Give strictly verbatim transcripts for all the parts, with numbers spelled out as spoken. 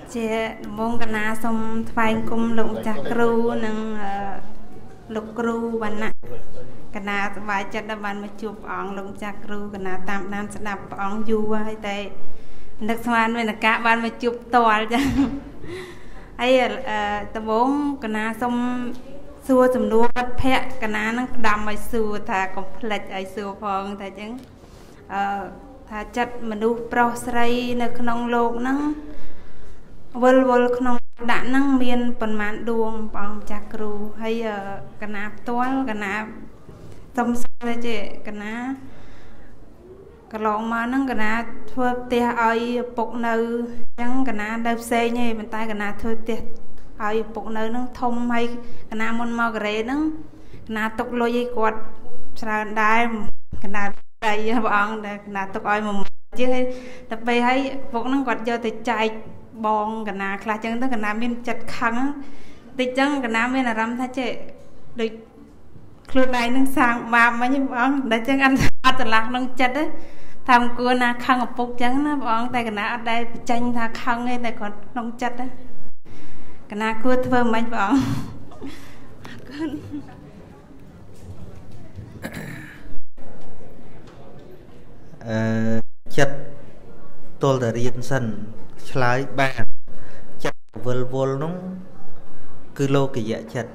Chị mong cái nào xong thay cùng lụng chặt cừu nâng lục cừu bạn nè cái nào vài chất đã bạn mà chụp ong lụng chặt cừu cái nào tạm nan sẽ đập ong du hay tệ nước xoan với là cả bạn mà chụp to chứ ấy tao bốn cái nào xong xua sầm đua bắt phe cái nào nó đầm ấy xua thà complete ấy xua phong thà chứ thà chất mình đu pro sray nơiក្នុងលោកហ្នឹងវល់វល់ក្នុងដាក់ហ្នឹងមានប្រមាណដួងបងចាស់គ្រូហើយកណាផ្ទាល់កណាសុំសុំទេចេកណាកន្លងមកហ្នឹងកណាធ្វើផ្ទះឲ្យពុកនៅអញ្ចឹងកណានៅផ្សេងទេប៉ុន្តែកណាធ្វើផ្ទះឲ្យពុកនៅហ្នឹងធំហើយកណាមុនមកកូរ៉េហ្នឹងកណាទុកលុយឲ្យគាត់ច្រើនដែរកណាដៃព្រះអង្គដែលកណាទុកឲ្យមួយជាងតែពេលឲ្យពុកហ្នឹងគាត់យកទៅចែកបងកណាខ្លះចឹងទៅកណាមានចិត្តខឹងតិចចឹងកណាមានអារម្មណ៍ថាចេះដូចខ្លួនឯងនឹងសាងបាបមិញបងតែចឹងអត់អត់ឆ្លាស់ក្នុងចិត្តទេថាមិនគួរណាខឹងឪពុកចឹងណាបងតែកណាអត់ដែលបញ្ចេញថាខឹងទេតែគាត់ក្នុងចិត្តទេកណាគួរធ្វើមិនបងអឺចិត្តទល់តែរៀនសិនឆ្លើយបានចិត្តវល់វល់នោះគឺលោកយៈចិត្ត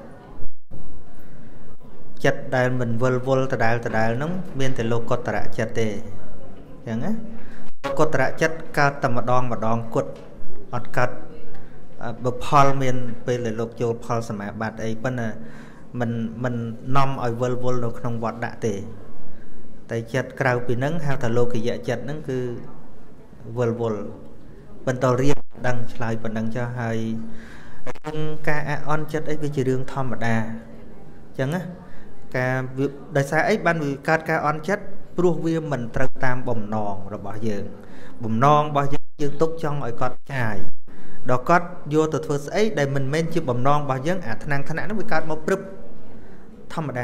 ចិត្តដែលមិនវល់វល់ដដែលដដែលនោះមានតែលោកុត្តរចិត្តទេអញ្ចឹងណាលោកុត្តរចិត្តកើតតែម្ដងម្ដងគត់អត់កើតបុផលមានពេលដែលលោកចូលផលសមាបត្តិអីប៉ុន្តែមិនមិននាំឲ្យវល់វល់នៅក្នុងវត្តដាក់ទេតែចិត្តក្រៅពីហ្នឹងហៅថាលោកយៈចិត្តហ្នឹងគឺវល់វល់បន្តរៀនដឹងឆ្លើយប៉ុណ្ណឹងចុះហើយការអអន់ចិត្តអីវាជារឿងធម្មតាអញ្ចឹងណាការដោយសារអីបានវាកើតការអន់ចិត្តព្រោះវាមិនត្រូវតាមបំណងរបស់យើងបំណងរបស់យើងយើងទុកចង់ឲ្យគាត់ចាយដល់គាត់យកទៅធ្វើស្អីដែលមិនមែនជាបំណងរបស់យើងអាថ្នាំងថ្នាក់នោះវាកើតមកព្រឹបធម្មតា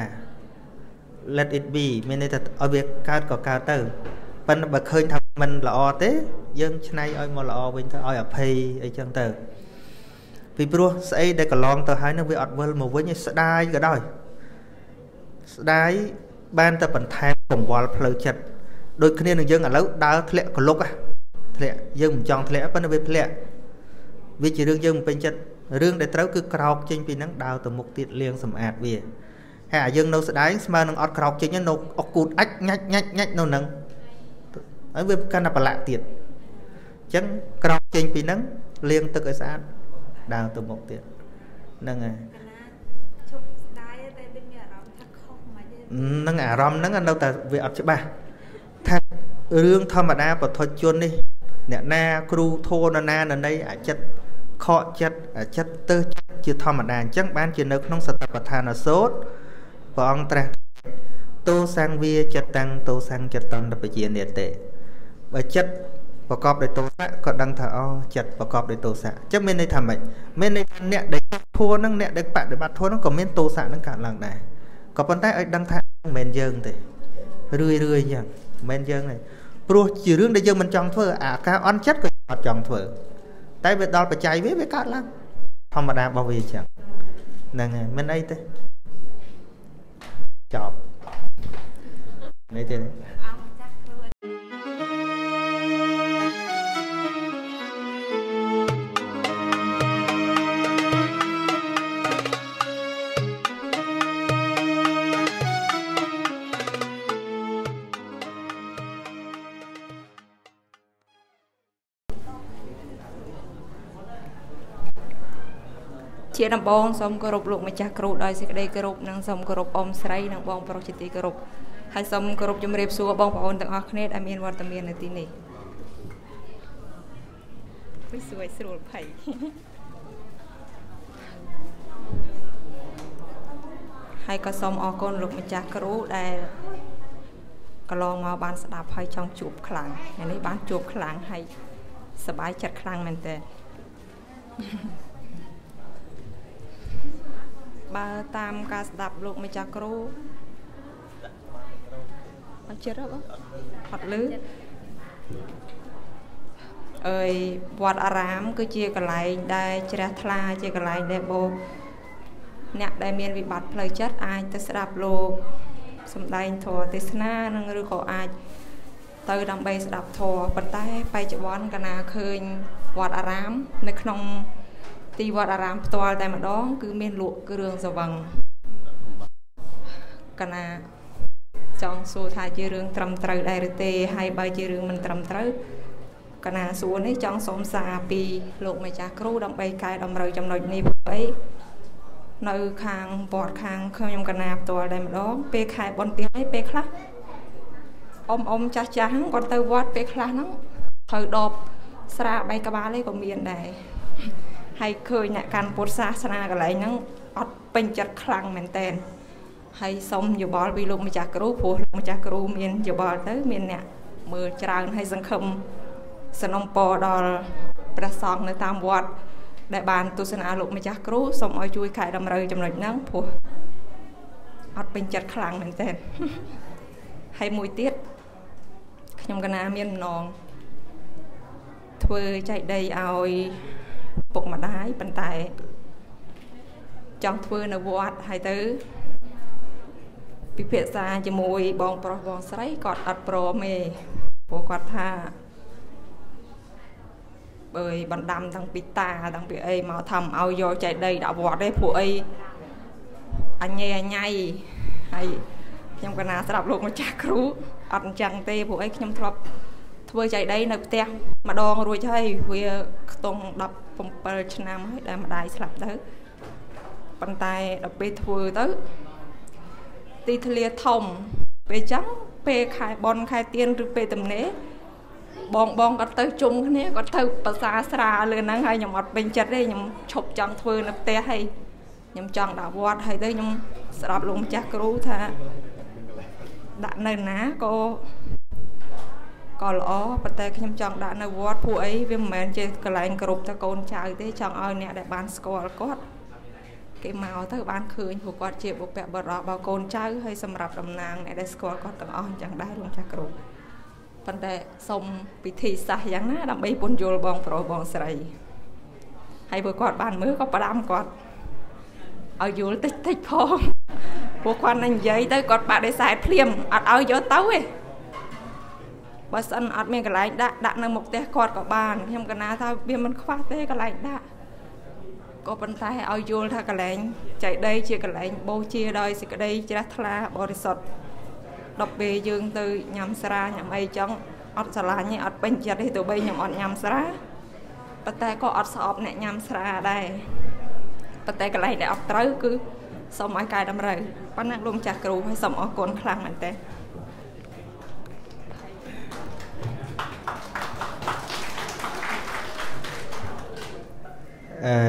let it be មានន័យថាឲ្យវាកើតក៏កើតទៅប៉ុន្តែបើឃើញថាមិនល្អទេយើងឆ្នៃឲ្យមកល្អវិញទៅឲ្យអភ័យអីចឹងទៅពីព្រោះស្អីដែលកន្លងទៅហើយនឹងវាអត់វិលមកវិញឯស្ដាយក៏ដោយស្ដាយបានតែបន្ថែមកង្វល់ផ្លូវចិត្តដូចគ្នានឹងយើងឥឡូវដើរធ្លាក់កលុកធ្លាក់យើងមិនចង់ធ្លាក់ប៉ុន្តែវាធ្លាក់វាជារឿងយើងមិនពេញចិត្តរឿងដែលត្រូវគឺក្រោកចេញពីហ្នឹងដើរទៅមុខទៀតលាងសម្អាតវាហើយអាយើងនៅស្ដាយស្មើនឹងអត់ក្រោកចេញនៅអុកគូតអាចញាច់ញាច់ញាច់នៅហ្នឹងហើយវាកាន់តែប្រឡាក់ទៀតអញ្ចឹងក្រោកចេញពីហ្នឹងលាងទឹកឲ្យស្អាតដើរទៅមុខទៀតហ្នឹងហើយឈប់ស្ដាយតែដូចមានអារម្មណ៍ថាខុសមិនហ្នឹងអារម្មណ៍ហ្នឹងនៅតែវាអត់ច្បាស់ថារឿងធម្មតាបុថុជននេះអ្នកណាគ្រូធោនណានណីអាចិត្តខកចិត្តអាចិត្តទៅចិត្តជាធម្មតាអញ្ចឹងបានជានៅក្នុងសតបដ្ឋានសូត្រព្រះអង្គត្រាស់តោសង្វាចិត្តតាំងតោសង្ឃចិត្តន្តបជានិតេបើចិត្តប្រកបដោយទោសៈក៏ដឹងថាអូចិត្តប្រកបដោយទោសៈអញ្ចឹងមានន័យថាម៉េចមានន័យថាអ្នកដែលធัวហ្នឹងអ្នកដែលបដិបត្តិធัวហ្នឹងក៏មានទោសៈហ្នឹងកើតឡើងដែរក៏ប៉ុន្តែឲ្យដឹងថាមិនមែនយើងទេរឿយរឿយអញ្ចឹងមិនមែនយើងទេព្រោះជារឿងដែលយើងមិនចង់ធ្វើអាការអន់ចិត្តក៏អត់ចង់ធ្វើតែវាដល់បច្ច័យវាវាកើតឡើងធម្មតារបស់វាអញ្ចឹងហ្នឹងហើយមិនអីទេចប់នេះទេជាដំបងសូមគោរពលោកម្ចាស់គ្រូដោយសេចក្តីគោរពនិងសូមគោរពអ៊ំស្រីនិងបងប្រុសជាទីគោរពហើយសូមគោរពជំរាបសួរបងប្អូនទាំងអស់គ្នាដែលមានវត្តមាននៅទីនេះវិសួយស្រួលភ័យហើយក៏សូមអរគុណលោកម្ចាស់គ្រូដែលកន្លងមកបានស្ដាប់ហើយចង់ជួបខ្លាំងថ្ងៃនេះបានជួបខ្លាំងហើយសប្បាយចិត្តខ្លាំងមែនតើបើតាមការស្ដាប់លោកម្ចាស់គ្រូអត់ចិត្តទេបងអត់លឺ ơi vọt aram cứ chia cái lại đây chia thla chia cái lại để bố nè đại miền bị bắt lời chất ai tới đạp lô sầm đai thò tới na năng rư có ai tới đam bay đạp thò bật tay bay chợ bón cái nào khơi vọt aramในក្នុងទីវត្តអារាមផ្ទាល់តែម្ដងគឺមានលក់គ្រឿងសវឹងកណាចង់សួរថាជារឿងត្រឹមត្រូវដែរឬទេហើយបើជារឿងមិនត្រឹមត្រូវកណាសួរនេះចង់សូមសារពីលោកម្ចាស់គ្រូដើម្បីកែតម្រូវចំណុចនេះព្រោះអីនៅខាងវត្តខាងខ្ញុំកណាផ្ទាល់តែម្ដងពេលខែបុណ្យទានឯពេលខ្លះអ៊ំអ៊ំចាស់ចាស់ហ្នឹងគាត់ទៅវត្តពេលខ្លះហ្នឹងត្រូវដបស្រាបែកក្បាលឯងក៏មានដែរហើយឃើញអ្នកកាន់ពុទ្ធសាសនាកន្លែងហ្នឹងអត់ពេញចិត្តខ្លាំងមែនតើហើយសូមយោបល់ពីលោកម្ចាស់គ្រូព្រោះលោកម្ចាស់គ្រូមានយោបល់ទៅមានអ្នកមើលច្រើនហើយសង្ឃឹមសនំពរដល់ព្រះសង្ឃនៅតាមវត្តដែលបានទស្សនាលោកម្ចាស់គ្រូសូមឲ្យជួយកែតម្រូវចំណុចហ្នឹងព្រោះអត់ពេញចិត្តខ្លាំងមែនតើហើយមួយទៀតខ្ញុំកណាមានម្ដងធ្វើចែកដីឲ្យពុកម្ដាយប៉ុន្តែចង់ធ្វើនៅវត្តហើយទៅពិភាក្សាជាមួយបងប្រុសបងស្រីគាត់អត់ព្រមទេព្រោះគាត់ថាបើបណ្ដាំតាំងពីតាតាំងពីអីមកធ្វើឲ្យយកចែកដីដាក់វត្តទេព្រោះអីអញញ៉ៃអញញ៉ៃហើយខ្ញុំកណាស្ដាប់លោកម្ចាស់គ្រូអត់អញ្ចឹងទេព្រោះអីខ្ញុំធ្លាប់ធ្វើចែកដីនៅផ្ទះម្ដងរួចហើយវាខ្ទង់ដប់bảyឆ្នាំហើយដែលម្ដាយស្លាប់ទៅប៉ុន្តែដល់ពេលធ្វើទៅទីធ្លាធំពេលចឹងពេលខែបនខែទៀនឬពេលទំនេរបងបងគាត់ទៅជុំគ្នាគាត់ទៅភាសាស្រាលើហ្នឹងហើយខ្ញុំអត់ពេញចិត្តទេខ្ញុំឈប់ចង់ធ្វើនៅផ្ទះហើយខ្ញុំចង់ដាក់វត្តហើយទៅខ្ញុំស្ដាប់លោកម្ចាស់គ្រូថាដាក់នៅណាក៏ក៏ល្អប៉ុន្តែខ្ញុំចង់ដាក់នៅវត្តព្រោះអីវាមិនមែនជាកន្លែងគ្រប់តែកូនចៅទេចង់ឲ្យអ្នកដែលបានស្គាល់គាត់គេមកទៅបានឃើញព្រោះគាត់ជាបុព្វបុរសរបស់កូនចៅហើយសម្រាប់តំណាងអ្នកដែលស្គាល់គាត់ទាំងអស់អញ្ចឹងដែរលោកចាស់គ្រូប៉ុន្តែសូមពិធីសាសយ៉ាងណាដើម្បីពន្យល់បងប្រុសបងស្រីហើយព្រោះគាត់បានមើលក៏ផ្ដាំគាត់ឲ្យយល់តិចតិចផងព្រោះគាត់នឹងនិយាយទៅគាត់បាក់ដេសែតភ្លាមអត់ឲ្យយកទៅទេបើសិនអត់មានកន្លែងដាក់ដាក់នៅមុខផ្ទះគាត់ក៏បានខ្ញុំកណាថាវាមិនខ្វះទេកន្លែងដាក់ក៏ប៉ុន្តែឲ្យយល់ថាកន្លែងចែកដីជាកន្លែងបូជាដោយសេចក្តីជ្រះថ្លាបរិសុទ្ធដល់ពេលយើងទៅញ៉ាំស្រាញ៉ាំអីចឹងអត់ស្រឡាញ់ទេអត់ពេញចិត្តទេទោះបីខ្ញុំអត់ញ៉ាំស្រាប៉ុន្តែក៏អត់ស្អប់អ្នកញ៉ាំស្រាដែរប៉ុន្តែកន្លែងដែលអត់ត្រូវគឺសូមឲ្យកែតម្រូវប៉ុណ្ណាលោកម្ចាស់គ្រូហើយសូមអរគុណខ្លាំងមែនតើអឺ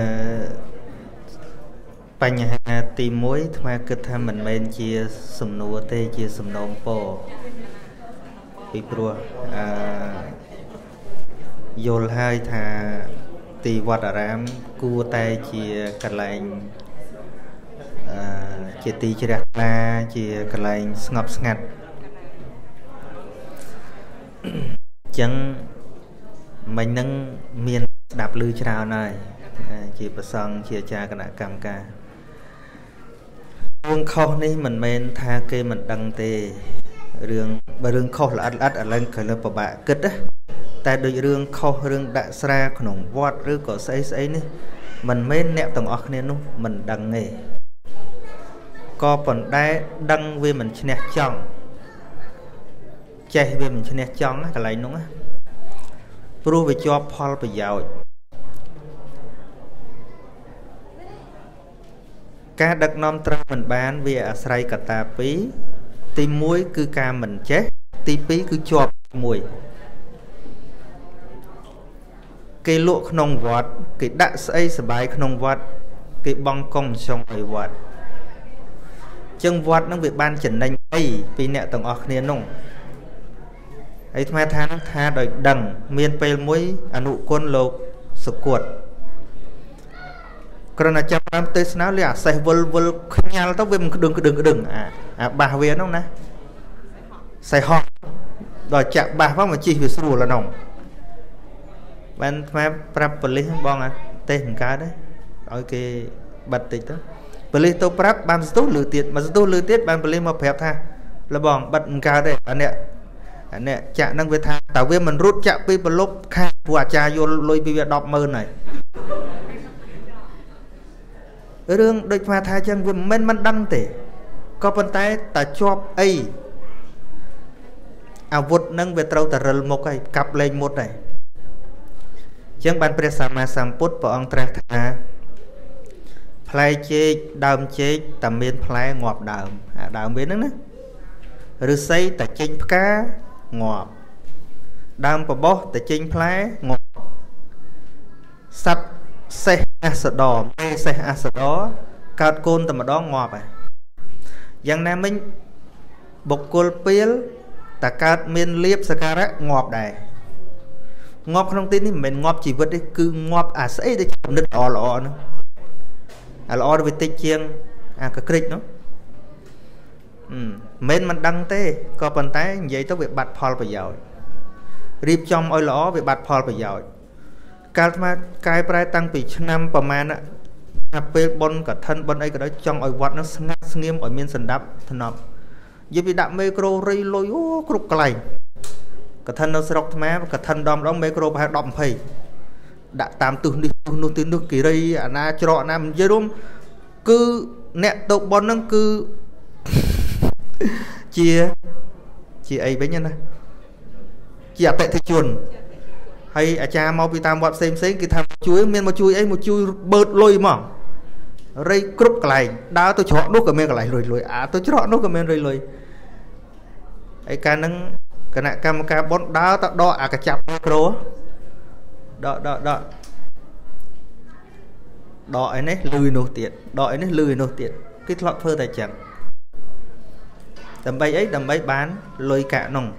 បញ្ហាទីមួយអាត្មាគិតថាមិនមែនជាសំណួរទេជាសំណូមពរពីព្រោះអឺយល់ហើយថាទីវត្តអារាមគួរតែជាកន្លែងអឺជាទីជ្រះថ្លាជាកន្លែងស្ងប់ស្ងាត់អញ្ចឹងមិញហ្នឹងមានស្ដាប់ឮច្រើនហើយជាប្រសង់ជាអាចារ្យគណៈកម្មការរឿងខុសនេះមិនមែនថាគេមិនដឹងទេរឿងបើរឿងខុសល្អិតល្អិតឥឡូវក៏លើពិបាកគិតណាតែដូចរឿងខុសរឿងដាក់ស្រាក្នុងវត្តឬក៏ស្អីស្អីនេះមិនមែនអ្នកទាំងអស់គ្នានោះមិនដឹងទេក៏ប៉ុន្តែដឹងវាមិនឈ្នះចង់ចេះវាមិនឈ្នះចង់កន្លែងនោះណាព្រោះវាជាប់ផលប្រយោជន៍ការដឹកនាំត្រូវមិនបានវាអាស្រ័យកត្តាពីរទីមួយគឺការមិនចេះទីពីរគឺជាប់មួយគេលក់ក្នុងវត្តគេដាក់ស្អីសបាយក្នុងវត្តគេបង់កុំចុងឲ្យវត្តចឹងវត្តនឹងវាបានចំណេញអីពីអ្នកទាំងអស់គ្នានោះហើយថ្មថានឹងថាដោយដឹងមានពេលមួយអនុគុណលោកសុគតគ្រាន់តែចាប់តាមទេសនាលះអាសេះវល់វល់ខ្ញាល់ទៅវាមិនក្តឹងក្តឹងក្តឹងអាអាបាសវានោះណាសេះហោះដល់ចាក់បាសមកមកជីវាស្រួលហ្នឹង bạn mà prap police bong à tê một cái đấy rồi cái bật tịch đó police tôi prap ban số lừa tiền mà số lừa tiền ban police mà phép tha là bong bật một cái đấy anh nè anh nè chạm năng về tha tạo viên mình rút chạm pi bờ lốp khai của cha vô lôi pi đọc mơ này ở đường đôi mà tha chân viên menมันđăng tệ có bàn tay ta chọp ấy à vụt nâng về trâu ta rờ một cái cặp lên một này chẳng banព្រះសម្មាសម្ពុទ្ធព្រះអង្គត្រាស់ថាផ្លែចេកដើមចេកតែមានផ្លែងាប់ដើមអាដើមវាហ្នឹងណាឫស្សីតែចេញផ្កាងាប់ដើមបបោះតែចេញផ្លែងាប់សត្វសេះអាសដរមេសេះអាសដរកើតកូនតែម្ដងងាប់ហើយយ៉ាងណាមិញបុគ្គលពេលតែកើតមានលៀបសក្ការៈងាប់ដែរងាប់ក្នុងទីនេះមិនមែនងាប់ជីវិតទេគឺងាប់អាស្អីដែលចំណិតល្អល្អហ្នឹងអាល្អទៅវាតិចជាងអាកក្រិចនោះមិនមែនមិនដឹងទេក៏ប៉ុន្តែនិយាយទៅវាបាត់ផលប្រយោជន៍រៀបចំឲ្យល្អវាបាត់ផលប្រយោជន៍កាលថ្មកែប្រែតាំងពីឆ្នាំប្រមាណថាពេលបុណ្យកឋិនបុណ្យអីក៏ដោយចង់ឲ្យវត្តនោះស្ងាត់ស្ងៀមឲ្យមានសណ្ដាប់ធ្នាប់យកពីដាក់មេក្រូរីលុយអូគ្រប់កន្លែងកឋិននៅស្រុកថ្មកឋិនដងដងមេក្រូប្រហែលដប់ยี่สิบដាក់តាមទិសនេះទិសនោះទិសនោះគិរីអាណាច្រកអាណានិយាយរួមគឺអ្នកទៅបនហ្នឹងគឺជាជាអីវិញណាជាអតិថិជនហើយអាចារ្យមកពីតាមវត្តផ្សេងផ្សេងគេថាជួយមានមកជួយអីមកជួយបឺតលុយហ្មងរៃគ្រប់កន្លែងដើរទៅច្រកនោះក៏មានកន្លែងលុយលុយអាទៅច្រកនោះក៏មានរៃលុយហើយកាលហ្នឹងគណៈកម្មការបុណ្យដើរទៅដកអាកញ្ចាប់មីក្រូដកដកដកដកអីនេះលឺនោះទៀតដកអីនេះលឺនោះទៀតគេធ្លាប់ធ្វើតែចឹងដើម្បីអីដើម្បីបានលុយកាក់នោះ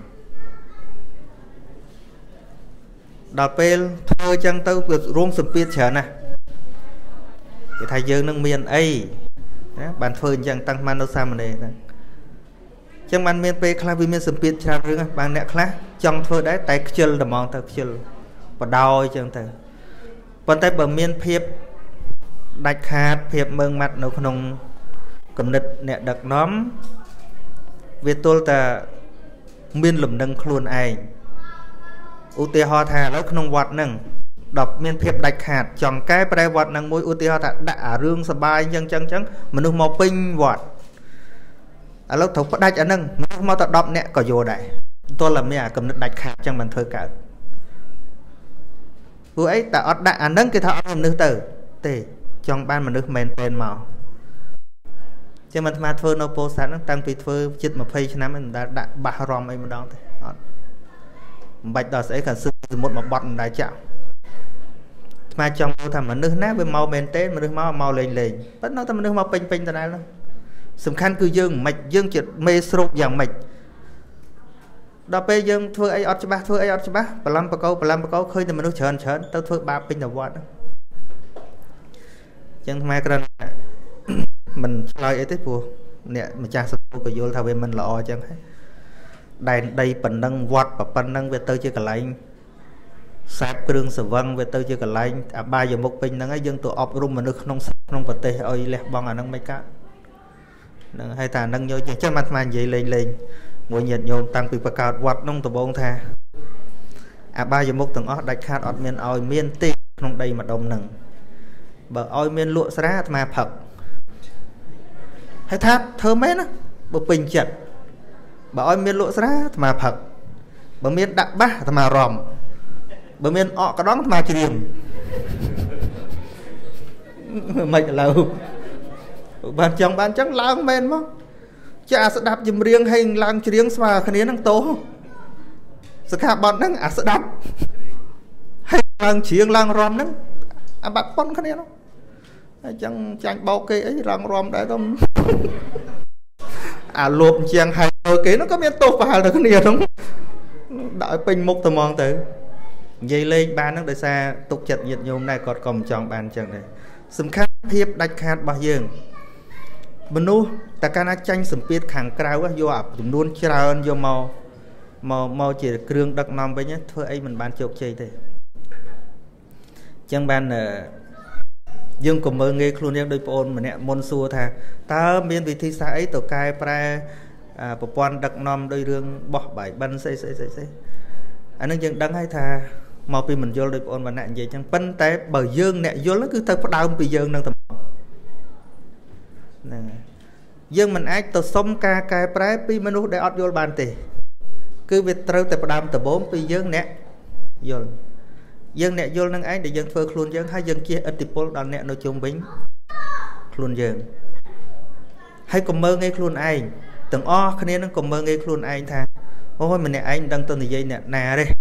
ដល់ពេលធ្វើចឹងទៅវារួមសម្ពាធច្រើនណាស់គេថាយើងនឹងមានអីណាបានធ្វើអញ្ចឹងតាំងមកនៅសាមណេរហ្នឹងចឹងបានមានពេលខ្លះវាមានសម្ពាធច្រើនរឿងបានអ្នកខ្លះចង់ធ្វើដែរតែខ្ជិលតែហ្មងទៅខ្ជិលបដោយចឹងទៅប៉ុន្តែបើមានភាពដាច់ខាតភាពមើងម៉ាត់នៅក្នុងគំនិតអ្នកដឹកនាំវាទល់តែមានលំនឹងខ្លួនឯងឧទាហរណ៍ថាឥឡូវក្នុងវត្តហ្នឹងដល់មានភាពដាច់ខាតចង់កែប្រែវត្តហ្នឹងមួយឧទាហរណ៍ថាដាក់អារឿងសបាយចឹងចឹងចឹងមនុស្សមកពេញវត្តឥឡូវត្រូវផ្ដាច់អាហ្នឹងមនុស្សមកតែដប់អ្នកក៏យកដែរទល់តែមានអាគំនិតដាច់ខាតចឹងមិនធ្វើកើតព្រោះអីតែអត់ដាក់អាហ្នឹងគេថាអត់មនុស្សទៅទេចង់បានមនុស្សមែនពេនមកចឹងមិនស្មាធ្វើនៅពោធិ៍សាត់ហ្នឹងតាំងពីធ្វើជិតยี่สิบឆ្នាំមិនដែលដាក់បាសរំអីម្ដងទេអត់មិនបាច់ដល់ស្អីក៏សឹកសមុទ្រមកបត់មិនដែលចាក់ស្មាចង់មើលថាមនុស្សណាវាមកមែនទេមនុស្សមកមកលេងលេងប៉ុន្តែតែមនុស្សមកពេញពេញដដែលហ្នឹងសំខាន់គឺយើងមិនយើងជាមេស្រូបយ៉ាងម៉េចដល់ពេលយើងធ្វើអីអត់ច្បាស់ធ្វើអីអត់ច្បាស់បលំបកោបលំបកោឃើញតែមនុស្សច្រើនច្រើនទៅធ្វើបាបពេញទៅវត្តចឹងថ្មគ្រាន់មិនឆ្លើយអីទេព្រោះអ្នកម្ចាស់សពក៏យល់ថាវាមិនល្អចឹងហើយដែនដីប៉ុណ្ណឹងវត្តប៉ុណ្ណឹងវាទៅជាកន្លែងសាបគ្រឿងសវឹងវាទៅជាកន្លែងអបាយមុខពេញហ្នឹងហើយយើងទៅអប់រំមនុស្សក្នុងក្នុងប្រទេសឲ្យលះបង់អាហ្នឹងមិនកើតហ្នឹងហើយថាហ្នឹងយកចេះចាំអាត្មានិយាយលេងលេងមួយញាតិញោមតាំងពីបង្កើតវត្តនោះដំបូងថាអបាយមុខទាំងអស់ដាច់ខាតអត់មានឲ្យមានទេក្នុងដីម្ដុំហ្នឹងបើឲ្យមានលក់ស្រាអាត្មាផឹកហើយថាធ្វើមែនណាបើពេញចិត្តបើឲ្យមានលក់ស្រាអាត្មាផឹកបើមានដាក់បាសអាត្មារំបើមានអកកដងអាត្មាច្រៀងមិនឥឡូវបានចង់បានចឹងឡើងមែនមកចាអាស្ដាប់ចម្រៀងហើយឡើងច្រៀងស្មើគ្នានឹងតោសក្ខាបតហ្នឹងអាស្ដាប់ហើយឡើងច្រៀងឡើងរំហ្នឹងអាបាត់ប៉ុនគ្នានោះហើយចឹងចាញ់បោកគេអីឡើងរំដែរទៅអាលោបជាងហើយគេនោះក៏មានទោសប្រហែលទៅគ្នាហ្នឹងដាក់ឲ្យពេញមុខតែហ្មងទៅនិយាយលេងបានហ្នឹងដោយសារទុកចិត្តញាតិញោមដែរគាត់ក៏មិនចង់បានចឹងដែរសំខាន់ភាពដាច់ខាតរបស់យើងមនុស្សតែកាលណាចាញ់សម្ពាធខាងក្រៅយកអាចំនួនច្រើនយកមកមកមកជាគ្រឿងដឹកនាំវិញធ្វើអីមិនបានជោគជ័យទេ chẳng ban dương cùng mơ nghe luôn đôi ôn mà nè môn xua thà ta miền vị thi xã ấy tổ cai pra bộ quan đặc nom đôi rương bỏ bảy bắn xây xây xây xây anh đang đăng hay thà mau vì mình vô đôi ôn mà nạn gì chẳng bắn té bờ dương nè vô nó cứ thật bắt đầu bị dương đang tầm dương mình ai tổ sống ca cai pra pi menu để ọt vô bàn tì cứ việc trâu tại đam tập bốn pi dương nè vô dân nè vô năng ấy để dân phơi luôn dân hai dân chia ít tipol đàn nè nó chung bính luôn dân hay cùng mơ nghe luôn anh từng o khi nó cùng mơ nghe luôn anh tha ôi mình nè anh đang tên gì nè nè đây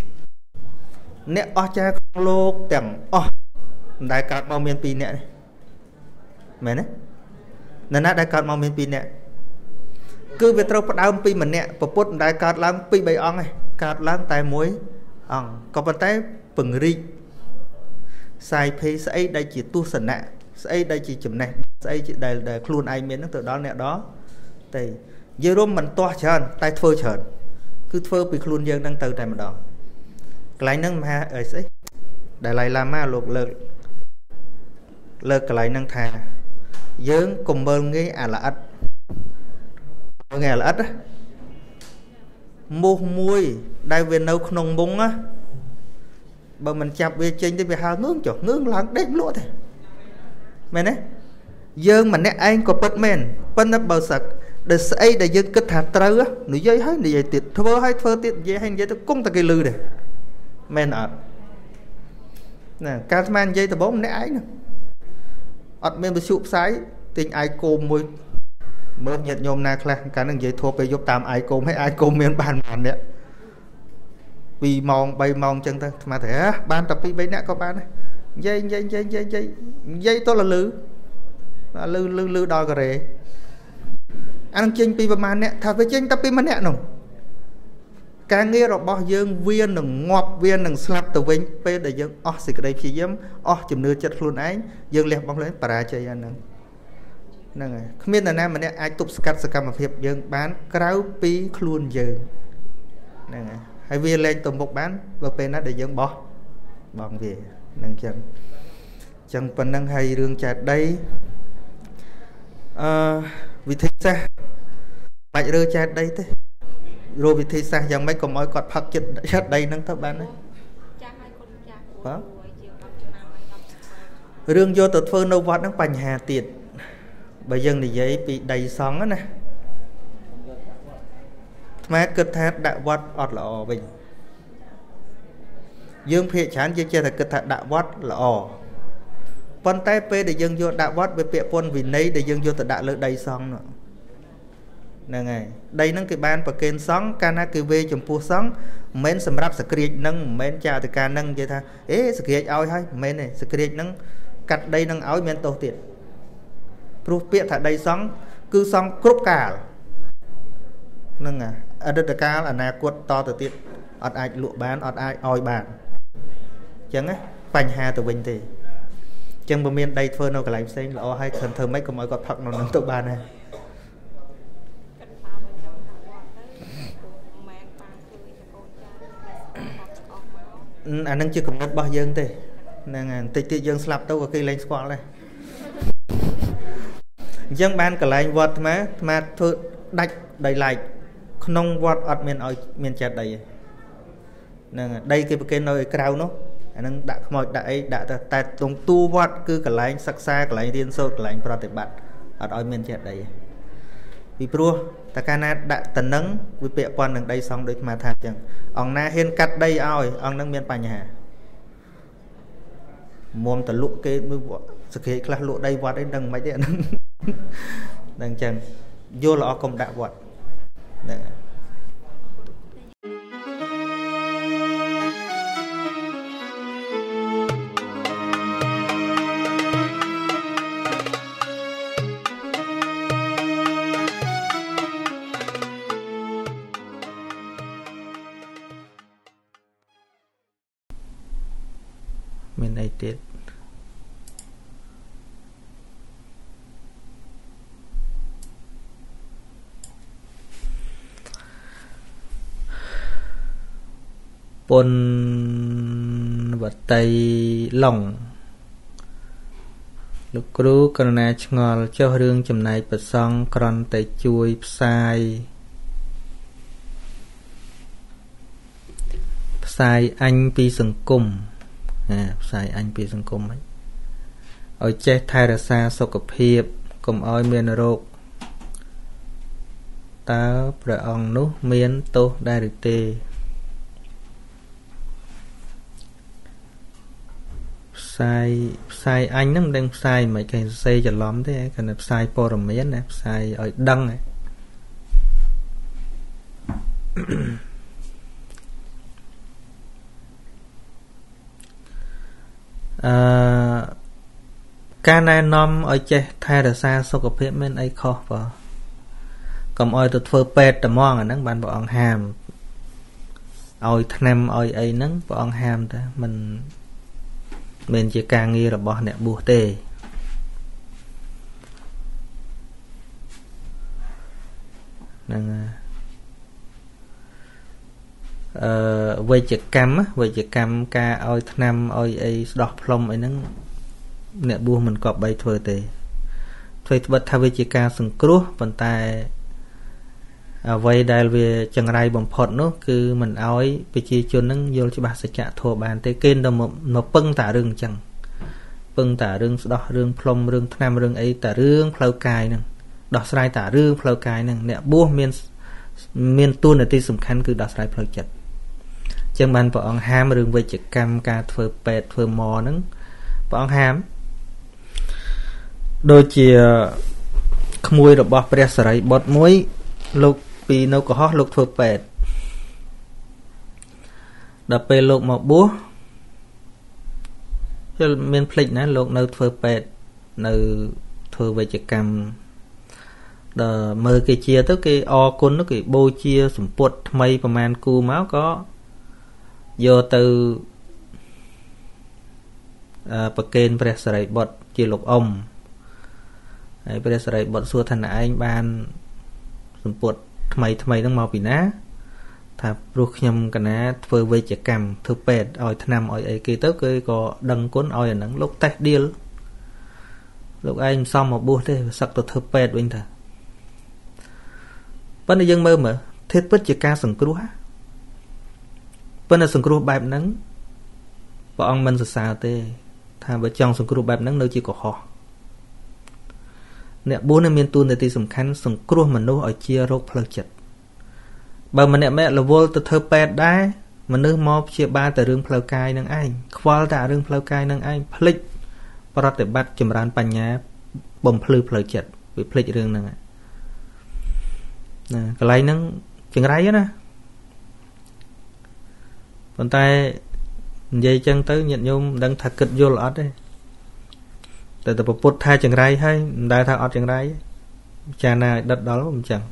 nè o cha con lô tèm o đại cát mau miền pi nè mày nè nè nè đại cát mau miền pi nè cứ việc trâu bắt đầu pi mình nè bột bột đại cát lang pi bảy ong này cát lang tai muối ong có bàn tay bừng ri sai phê sẽ đây chỉ tu sần nè sẽ đây chỉ chấm này sẽ chỉ đây là luôn ai miễn nó từ đó nè đó thì giờ rôm mình to chơn tay phơi chơn cứ phơi bị luôn dân đang từ này mà đó cái năng ma ở sẽ đại lại làm ma luộc lợn lợn cái lại năng thà dân cùng bơm nghe à là ắt nghe là ắt á mua muối đại viên nấu nông bún á bà mình chạp về trên thì bị hà ngưỡng chỗ ngưỡng lắng đếm lụa thế mày nè dương mà nè anh có bất men bất nắp bầu sạc để xây để dương kết hạt trâu á nữ dây hết nữ dây tiệt thơ hay thơ tiệt dây hay dây tôi cũng ta cái lư này men ở nè cá man dây tôi bóng nè anh nè ọt men bị sụp sái tình ai côm môi mới nhật nhôm na khla cả năng dây thua về giúp tạm ai côm hay ai côm men bàn bàn đấy vì mong bay mong chân ta mà thể ban tập đi bay nè có ban này dây dây dây dây dây dây tôi là lư là lư lư lư đòi cái rễ anh chinh pi mà nè thật với chinh tập pi mà nè nồng càng nghe rồi bao dương viên đừng ngọt viên đừng slap từ vinh pe để dương ó xịt cái đây chỉ dám ó chùm nửa chất luôn ấy dương lẹp bóng lên para chơi anh nè nè không biết là nam mà nè ai tục scat scat mà phep dương bán kéo pi luôn dương nè hay viên lên tụm một bán và bên nó để dân bỏ bằng về năng chân chân phần năng hay rương chặt đây à, vì thế sao mạnh rơ chặt đây thế rồi vì thế sao chẳng mấy còn mọi quạt phật chết chặt đây năng thấp bán đấy rương vô tụt phơ nâu vọt năng bành hà tiệt bây giờ thì giấy bị đầy sóng á nè má kết thát đã vót ọt là ỏ bình dương phía chán dương chơi là kết thát đã vót là ỏ con tay pê để dương vô đã vót với bịa quân vì nấy để dương vô tự đã lỡ đầy xong nữa nè ngày đây nâng cái ban và kênh sóng cana kê vê chùm pua sóng mến sầm rap script nâng mến chào từ ca nâng vậy tha ế script oi hay mến này script nâng cắt đây nâng áo mến tô tiệt proof bịa thả đầy sóng cứ sóng cướp cả nâng à ở đây cá là na quất to từ tiết ọt ai lụa bán ọt ai oi bàn chẳng á bành hà từ bình thì chân bờ miền đây phơi đâu cả lại xem là o hay thần thơ mấy có mọi gọt thật nó nâng tụ bàn này anh nâng chưa cầm ngất bao dân thì nâng tịch tịch dân slap đâu có khi lên squat này dân ban cả lại vọt má mà thôi đạch đầy lại không vọt ọt miền ở miền chặt đầy nè đây cái cái nơi cao nó anh đã mọi đại đã tại tung tu vọt cứ cả lại sắc xa cả lại điên sâu cả lại pro bạch ở ở miền chặt đầy vì pro ta cana đã tận nắng với bệ quan đằng đây xong được mà thà chẳng ông na hiên cắt đây oi ông đang miền bành hà mồm tận lụ cái sự kiện là lụ đây vọt đấy đằng mấy điện đang chẳng vô là công đã vọt nè mình này tiết pon บดไตหลงลูกครูกรณาชงอลเจ้าเรื่องจำนายประซองกรอนไตจุยพสายพสายอันปีสังคมอ่าพสายอันปีสังคมไหมเอาใจไทยรักษาสุขภาพกลมอ้อยเมียนโรคตาประองนุเมียนโตได้หรือเตสายสายอันนั้นดังสายไม่เคยเซจะล้อมได้ขนาดสายปรมีนนะสายอ้อยดังการแนะนำอ้อยเจไทยรักษาสุขภาพมันไอ้ข้อป่ะก็อ้อยตัวเฟอร์เป็ดแต่มองอันนั้นบันบอกห้ามอ้อยทนำอ้อยไอ้นั้นบอกห้ามแต่มันเมนจะการงี้ระบอบเนี่ยบูเตนั่งเอ่อเวชกรรมอะเวชกรรมการอ้อยทนำอ้อยไอ้ดอกพลอมไอ้นั้นเนี่ยบูมันกอบใบเฟอร์เตเฟอร์บัตทเวชการสังครุปนตายไว้ได้เวจังไรบ่มพอดเนาะคือมันเอาไว้ไปจีจนนั่งโยลจิบาสจะโทบานเตเกนดมมาปึ้งตาเรื่องจังปึ้งตาเรื่องดอกเรื่องพลมเรื่องทนามเรื่องไอ้ตาเรื่องเพลากายนั่งดอกสายตาเรื่องเพลากายนั่งเนี่ยบัวเมียนเมียนตัวในที่สำคัญคือดอกสายเพลาจัดจังบันปองห้ามเรื่องเวชกรรมการเฟอร์เป็ดเฟอร์มอนั่งปองห้ามโดยเจียขโมยระบอบเปรียสไรบดมวยลูกปีนกก็ลูกเฟอร์เป็ดดับไปลูกหมอกบัวจะเมียนพลิกนะลูกในเฟอร์เป็ดในเฟอร์เวชกรรมเดอเมื่อกี้เชียตัวกี้อคุณตัวกี้โบเชียสมปวดทำไมประมาณกูม้าก็โยtừประเกณฑ์เปรียสไรบดเจียลูกอมไอ้เปรียสไรบดสัวธนาไอ้บ้านสมปวดทำไมทำไมต้องมาปีนะถ้าปลุกยำกันนะเฟอร์เวชกรรมเธอเป็ดอ้อยทนำอ้อยไอ้กีเตอร์เคยก็ดังก้นอ้อยอันนั้นลูกแตกเดียวลูกไอ้ซ่อมมาบัวได้สักตัวเธอเป็ดวิ่งเถอะปั้นยังเมื่อเมื่อเทศปัจจิกาสังครุฮะปั้นสังครุแบบนั้นพอองมันศึกษาเต้ถ้าไปจองสังครุแบบนั้นเราจีก็ขอเนี่ยบัวเนี่ยมีตัวในที่สำคัญสังครุมันนู้อ้อยเชียโรคเพลิดจัดบางมันเนี่ยแม่ละวอลตัวเธอเป็ดได้มันนึกมอบเชียบ้าแต่เรื่องเพลากายนั่งไอ้ควอลแต่เรื่องเพลากายนั่งไอ้พลิกปรติบัติจำรานปัญญาบ่มพลือเพลิดจัดไปพลิกเรื่องนั่งนะก็ไรนั่งจังไรนะคนใต้ใหญ่จังtới nhận nhôm đang thật kịch vô lọt đấyแต่แต่ปุ๊บท่าจังไรให้ได้ท่าอดจังไรชานาดัดđóผมจัง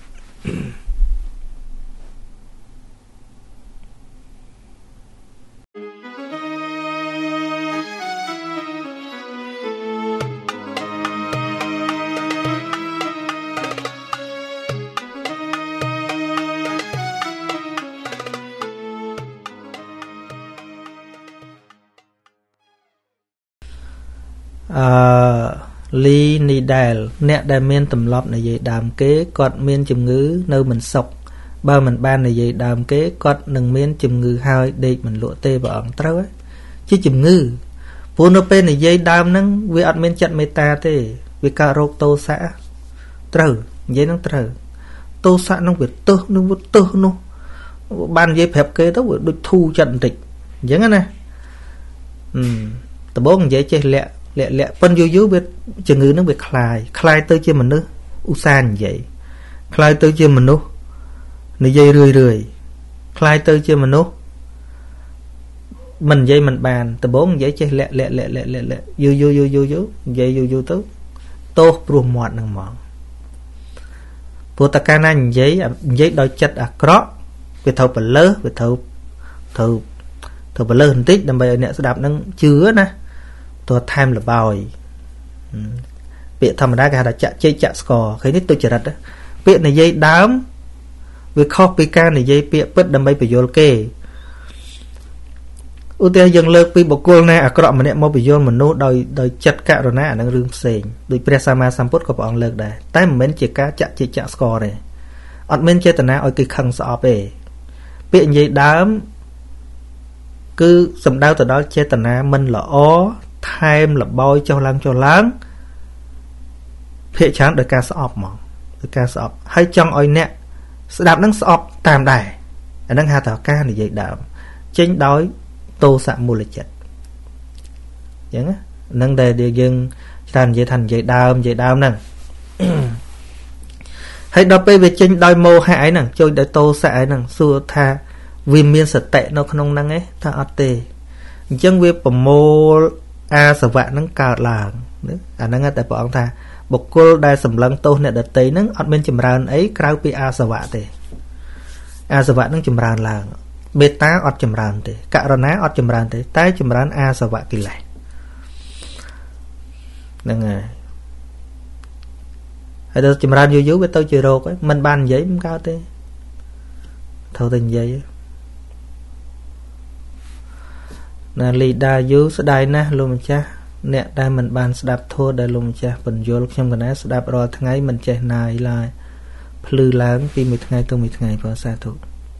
ลีนีเดลเนี่ยได้เมียนตำลับในยีดามเก๋กอดเมียนจุ่มงื้อเนื้อมันสกบ้ามันบ้านในยีดามเก๋กอดหนึ่งเมียนจุ่มงื้อหายเด็กมันลวเตบอ่างเต้าชี้จุ่มงื้อปูนเป็นในยีดามนั่งวิอัดเมียนจัดเมตาเต้วิการโรคโตสะเต้ายีนั่งเต้าโตสะนั่งวิเต้นั่งวิเต้นู่บ้านยีแผบเก๋เต้าวิดูทูจัดติดอย่างนั้นนะอืมแต่บอกยีเจเละเละเละปนยูยูเวทจะงื้อนั่งเวทคลายคลายตัวเชื่อมันนึกอุซานใหญ่คลายตัวเชื่อมันนุในใหญ่เรื่อยเรื่อยคลายตัวเชื่อมันนุมันใหญ่มันบานแต่บอกใหญ่เจเละเละเละเละเละเละยูยูยูยูยูใหญ่ยูยูตัวโตปรุงหมดหนึ่งหมองปวดตะการนั่นใหญ่ใหญ่โดยจัดอ่ะเคราะห์ไปเท่าเปลือไปเท่าเท่าเท่าเปลือหันติดดำไปเนี่ยสดับนั่งเชื้อนะตัวไทม์หรือบอยเปียธรรมดาการจะจะเจ๊จะสกอร์เคยนี่ตัวจัดนะเปียในยัยดามวิเคราะห์ปีการในยัยเปียเปิดดำไปไปโยลเกอุ ưu tiên dừng lược pi bọc cô này à có đoạn mà nè mô bị vô mình nô đòi đòi chặt cả rồi nè năng rương xèn đôi presama samput có bọn lược đây tay mình chỉ cá chặt chỉ chặt score này ọt mình chơi tận nào ở cái khăn sọp về bị gì đám cứ sầm đau từ đó chơi tận nào mình là ó thêm là bôi cho lăng cho láng phía chán đời ca sọp mà đời ca sọp hay trong oi nè đạp năng sọp tam đài năng hà tảo ca này vậy đạp chính đói tô sạ mùa lịch chất chẳng á nâng đề điều dừng thành vậy thành vậy đau vậy đau nè hãy đọc về chính đói mô hại nè chơi để tô sạ nè xua tha vì miên sạch tệ nó không năng ấy tha ọt tê chân vi bầm mô a sờ vạ nâng cao là à nâng tại bọn tha bọc cô đai sầm lăng tô nè đợt tây nâng ọt bên chìm ràn ấy krau pi a sờ vạ tê a sờ vạ nâng chìm ràn là beta ọt chìm ràn tê cả rần á ọt chìm ràn tê tay chìm ràn a sờ vạ kỳ lại nâng à hay tôi chìm ràn vô vô với tôi chơi rô ấy mình bàn giấy không cao tê thâu tình giấy nè lì đa dú sẽ đai nè luôn cha nè đai mình bàn sẽ đạp thua đai luôn cha bình vô lúc trong cái này sẽ đạp rồi tháng ấy mình chạy này là lư láng khi mười ngày tôi mười ngày vào xa thủ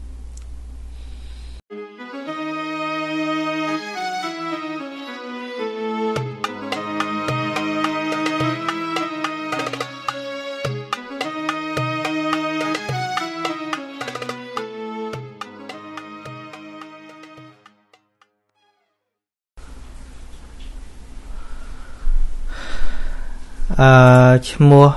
à mua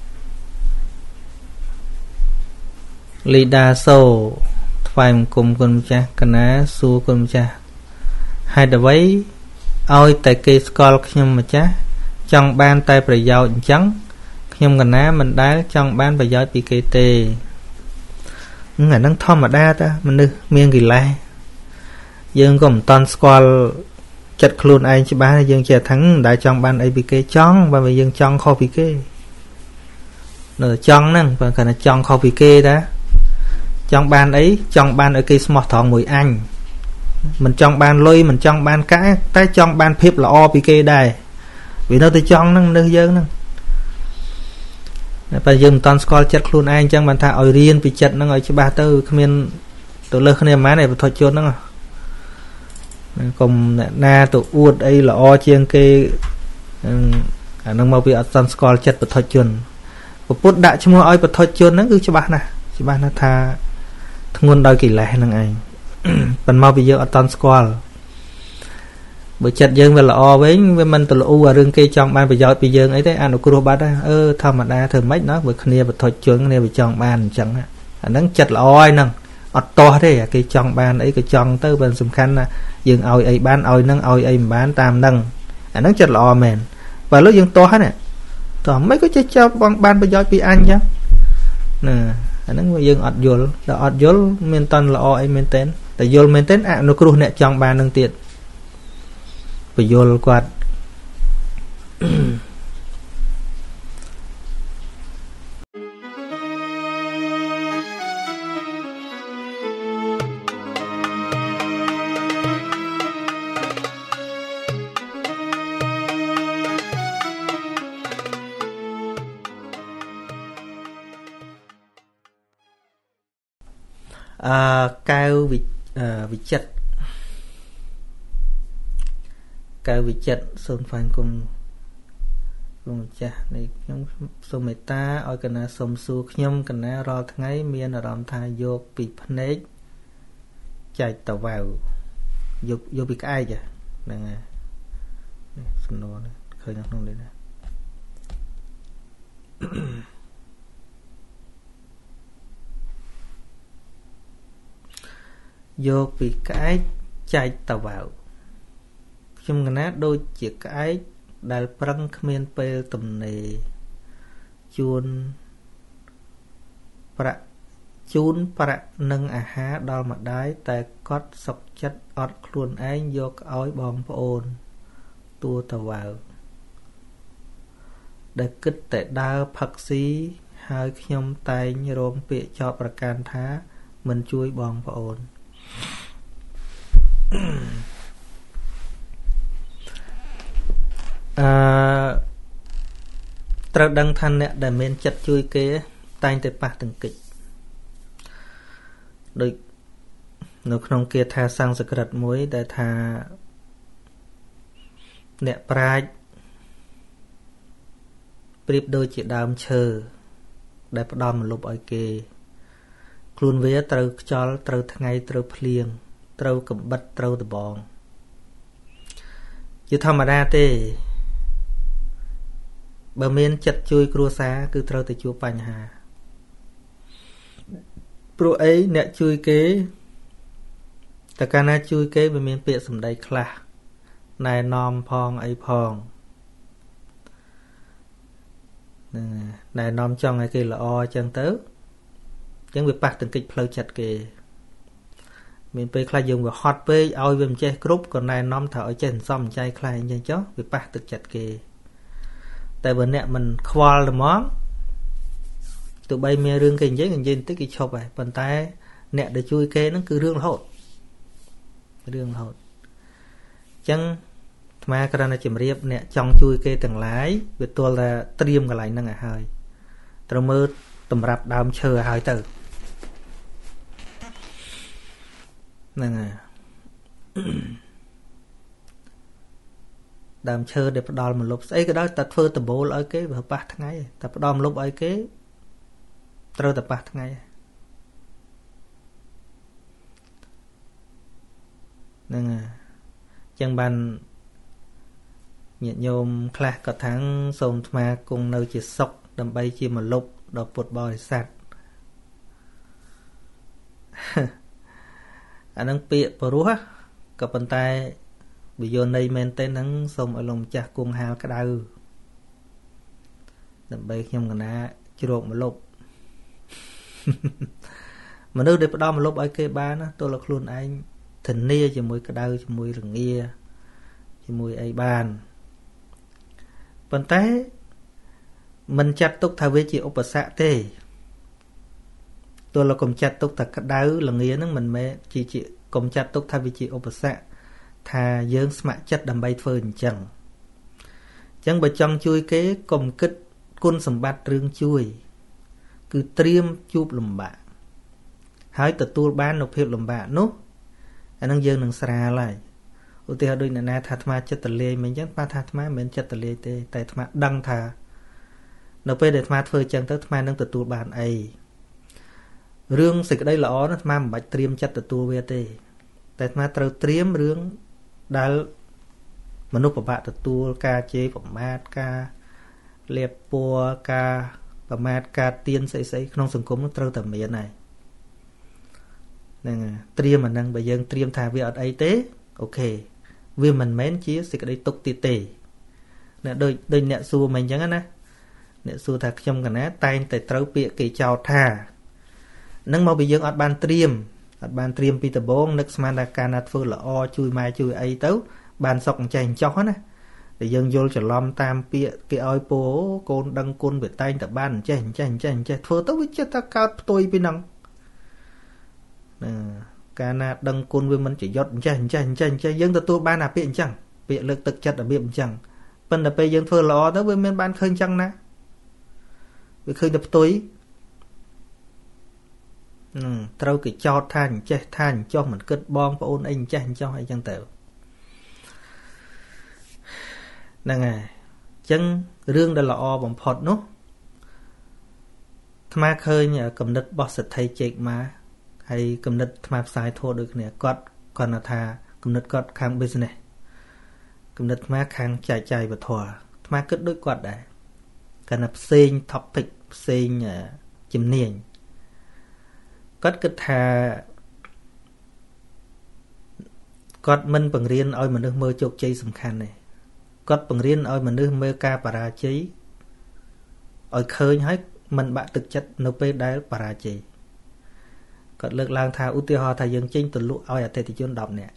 lì đa sâu phải cùng con cha cái ná xua con cha hai đứa ấy ôi tại cây school nhưng mà cha trong ban tay phải giàu trắng nhưng cái ná mình đá trong ban phải giỏi pê tê ngày nắng thom mà đa ta mình đưa miếng gì lại dương có một ton school chặt luôn anh chứ ba dương chờ thắng đại trong ban a pê ca chọn và bây dương chọn kho pê ca nửa chọn năng và cần là chọn kho pê ca đó trong ban ấy trong ban ở cây smart thọ mùi anh mình trong ban lôi mình trong ban cá tới trong ban phép là o pê ca đây vì nó tôi chọn năng nơi dương năng bây giờ toàn school chặt luôn anh chẳng bàn thà ở riêng bị chặt nó ngồi chứ ba tư không yên tôi lơ không em má này và thôi chốt nó cùng na tụ uất ấy là o chiên kê à nông mau bị ở toàn school chặt bật thôi chôn và bút đại cho mua oi bật thôi chôn nó cứ cho bạn nè cho bạn nó tha nguồn đôi kỳ lệ năng anh phần mau bị giờ ở toàn school bởi chặt dương về là o với mình từ u và rừng cây trong ban bây giờ bây giờ ấy thế anh nó cứ bắt á ơ thầm mà đa thường mấy nó với kia bật thôi chôn này bị trong ban chẳng à nó chặt là oi nè ọt to thế cái trong ban ấy cái trong tới bên xung quanh là dừng oi ấy ban oi nâng oi ấy bán tam nâng à nó chật lò mền và lúc dừng to hết nè to mấy cái chơi cho ban ban bây giờ bị anh chứ nè nó dừng ọt vô là ọt vô miền tân là oi miền tên tại vô miền tên à nó cứ nè trong ban nâng tiền bây vô quạt à, cao vị à, vị chất cao vị chất sơn phanh cùng cùng cha này nhóm số mười ta ở cái nào sôm su nhóm cái nào rò tháng ấy miền ở làm thay vô bị phân ấy chạy tàu vào vô vô bị cái ai vậy này nè xin lỗi khơi nó không lên nè vô bị cái chạy tàu vào trong cái nát đôi chiếc cái đại prăng miền pe tầm này chuôn pra chuôn pra nâng à há đo mặt đáy tại cót sọc chất ọt luôn anh vô ói bom ôn tua tàu vào để kích tại đa phật sĩ hai nhom tay như rôm bịa choประการ thá mình chui bom ôn à,ត្រូវដឹងថាអ្នកដែលមានចិត្តជួយគេតែងតែប៉ះទង្គិចដូចនៅក្នុងគាថាសំស្ក្រឹតមួយដែលថាអ្នកប្រាជ្ញប្រៀបដូចជាដើមឈើដែលផ្ដំម្លប់ឲ្យគេខ្លួនវាត្រូវខ្យល់ត្រូវថ្ងៃត្រូវភ្លៀងត្រូវកំបិតត្រូវដបងជាធម្មតាទេបើមានចិត្តជួយគ្រួសារគឺត្រូវតែជួបបញ្ហាព្រោះអីអ្នកជួយគេតែកាលណាជួយគេវាមានពាក្យសម្ដីខ្លះណែនាំផងអីផងណែនាំចង់ឲ្យគេល្អអញ្ចឹងទៅអញ្ចឹងវាប៉ះទង្គិចផ្លូវចិត្តគេមានពេលខ្លះយើងវាហត់ពេកឲ្យវាមិនចេះគ្រប់ក៏ណែនាំថាឲ្យចេះសំចៃខ្លះអញ្ចឹងចុះវាប៉ះទឹកចិត្តគេតែបើអ្នកមិនខ្វល់ហ្មងទោះបីមានរឿងគេនិយាយនិយាយបន្តិចគេឈប់ហើយប៉ុន្តែអ្នកដែលជួយគេហ្នឹងគឺរឿងរហូតរឿងរហូតអញ្ចឹងអាត្មាគ្រាន់តែជម្រាបអ្នកចង់ជួយគេទាំងឡាយវាទល់តែត្រៀមកន្លែងហ្នឹងឲ្យហើយត្រូវមើលតម្រាប់ដើមឈើឲ្យហើយទៅហ្នឹងហើយដើមឈើដែលផ្ដាល់ម្លប់ស្អីក៏ដោយតែធ្វើដំបូលឲ្យគេវាប៉ះថ្ងៃតែផ្ដាល់ម្លប់ឲ្យគេត្រូវតែប៉ះថ្ងៃហ្នឹងហើយអញ្ចឹងបានញាតិញោមខ្លះក៏ថាំងសូមអាត្មាគង់នៅជាសុខដើម្បីជាម្លប់ដល់ពុទ្ធបរិស័ទអានឹងពាក្យព្រោះក៏ប៉ុន្តែបើយកន័យមែនទេហ្នឹងសូមឲ្យលោកម្ចាស់គង់ហាលក្តៅដើម្បីខ្ញុំកណាជ្រោកម្លប់មនុស្សដែលផ្ដំម្លប់ឲ្យគេបានណាទោះតែខ្លួនឯងធានាជាមួយក្តៅជាមួយរងាជាមួយអីបានប៉ុន្តែមិនចាត់ទុកថាវាជាឧបសគ្គទេទោះតែកុំចាត់ទុកថាក្តៅរងាហ្នឹងមិនមែនជាជាកុំចាត់ទុកថាវាជាឧបសគ្គថាយើងស្ម័គ្រចិត្តដើម្បីធ្វើអញ្ចឹងអញ្ចឹងបើចង់ជួយគេកុំគិតគុណសម្បត្តិរឿងជួយគឺត្រៀមជួបលំបាកហើយទទួលបាននូវភាពលំបាកនោះអានឹងយើងនឹងស្រាលហើយឧទាហរណ៍ដូចអ្នកណាថាអាត្មាចិត្តតលាយមិនអញ្ចឹងប៉ះថាអាត្មាមិនមែនចិត្តតលាយទេតែអាត្មាដឹងថានៅពេលដែលអាត្មាធ្វើអញ្ចឹងទៅអាត្មានឹងទទួលបានអីរឿងសេចក្តីល្អនោះអាត្មាមិនបាច់ត្រៀមចិត្តទទួលវាទេតែអាត្មាត្រូវត្រៀមរឿងដែលមនុស្សពិបាកទទួលការជេរប្រមាថការលាបពណ៌ការប្រមាថការទៀនស្អីស្អីក្នុងសង្គមនោះត្រូវតែមានហើយហ្នឹងត្រៀមអាហ្នឹងបើយើងត្រៀមថាវាអត់អីទេអូខេវាមិនមែនជាសេចក្តីទុកទៀតទេអ្នកដូចដូចអ្នកសួរមកអញ្ចឹងណាអ្នកសួរថាខ្ញុំកណាតែងតែត្រូវពាក្យគេចោទថាហ្នឹងមកពីយើងអត់បានត្រៀមអត់បានត្រៀមពីដំបូងនឹកស្មានថាការណាធ្វើល្អជួយម៉ែជួយអីទៅបានសុកអញ្ចេះអញ្ចោះណាតែយើងយល់ច្រឡំតាមពាក្យគេឲ្យពោកូនដឹងគុណវាតែងតែបានអញ្ចេះអញ្ចេះអញ្ចេះអញ្ចេះធ្វើទៅវាចិត្តថាកើតផ្ទុយពីហ្នឹងណាកាលណាដឹងគុណវាមិនជាយត់អញ្ចេះអញ្ចេះអញ្ចេះអញ្ចេះយើងទទួលបានអាពាក្យអញ្ចឹងពាក្យលើកទឹកចិត្តរបៀបអញ្ចឹងប៉ុន្តែពេលយើងធ្វើល្អទៅវាមានបានឃើញអញ្ចឹងណាវាឃើញតែផ្ទុយត្រូវគេចោទថាអញ្ចេះថាអញ្ចោះមិនគិតបងប្អូនអីអញ្ចេះអញ្ចោះអីចឹងទៅហ្នឹងហើយអញ្ចឹងរឿងដែលល្អបំផុតនោះអាត្មាឃើញគំនិតរបស់សិទ្ធិជែកម៉ាហើយគំនិតអាត្មាផ្សាយធម៌ដូចគ្នាគាត់គាត់ថាគំនិតគាត់ខាង business គំនិតអាត្មាខាងចែកចាយវត្ថុអាត្មាគិតដូចគាត់ដែរគាត់ថាផ្សេង topic ផ្សេងជំនាញគាត់គិតថាគាត់មិនបង្រៀនឲ្យមនុស្សមើលជោគជ័យសំខាន់ទេគាត់បង្រៀនឲ្យមនុស្សមើលការបរាជ័យឲ្យឃើញហើយមិនបាក់ទឹកចិត្តនៅពេលដែលបរាជ័យគាត់លើកឡើងថាឧទាហរណ៍ថាយើងចេញទៅលក់ឲ្យអតិថិជនដប់នាក់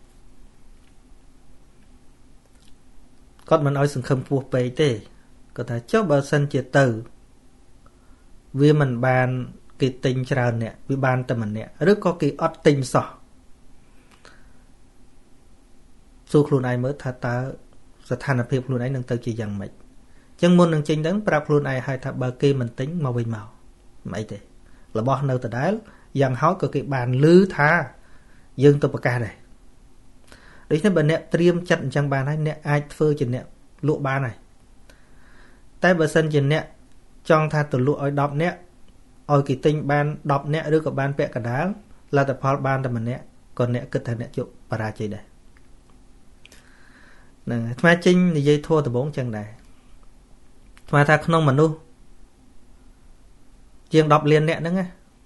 គាត់មិនឲ្យសង្ឃឹមពោះពេកទេគាត់ថាចុះបើសិនជាទៅវាមិនបានគេទិញច្រើនអ្នកវាបានតែម្នាក់ឬក៏គេអត់ទិញសោះសួរខ្លួនឯងមើលថាតើสถานเพียบខ្លួនឯងនឹងទៅជាយ៉ាងម៉េចចឹងមុននឹងចេញទៅប្រាប់ខ្លួនឯងឲ្យថាបើគេមិនទិញមកវិញមកមិនអីទេរបស់នៅដដែលយ៉ាងហោចក៏គេបានលឺថាយើងទៅប្រកាសដែរដូច្នេះបើអ្នកត្រៀមចិត្តអញ្ចឹងបានហើយអ្នកអាចធ្វើជាអ្នកលក់បានហើយតែបើសិនជាអ្នកចង់ថាទៅលក់ឲ្យដប់អ្នកឲ្យគេទិញបានដប់អ្នកឬក៏បានពាក់កណ្ដាលលទ្ធផលបានតែម្នាក់ក៏អ្នកគិតថាអ្នកជក់បរាជ័យដែរហ្នឹងហើយអាត្មាចេញនិយាយធัวដំបងចឹងដែរអាត្មាថាក្នុងមនុស្សជាងដប់លានអ្នកហ្នឹងណា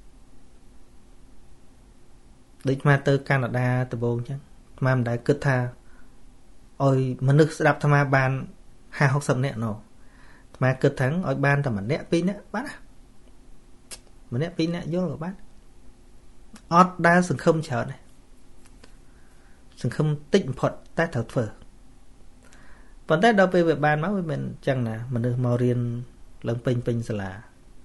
ដូចអាត្មាទៅកាណាដាដំបងចឹងអាត្មាមិនដែលគិតថាឲ្យមនុស្សស្ដាប់អាត្មាបានห้าหกสิบនាក់ណោះអាត្មាគិតថាឲ្យបានតែម្នាក់ពីរនាក់បានណាម្នាក់ពីរនាក់យល់ក៏បានអត់ដែលសង្ឃឹមច្រើនទេសង្ឃឹមតិចបំផុតតែត្រូវធ្វើប៉ុន្តែដល់ពេលវាបានមកវាមិនអញ្ចឹងណាមនុស្សមករៀនឡើងពេញពេញសាលា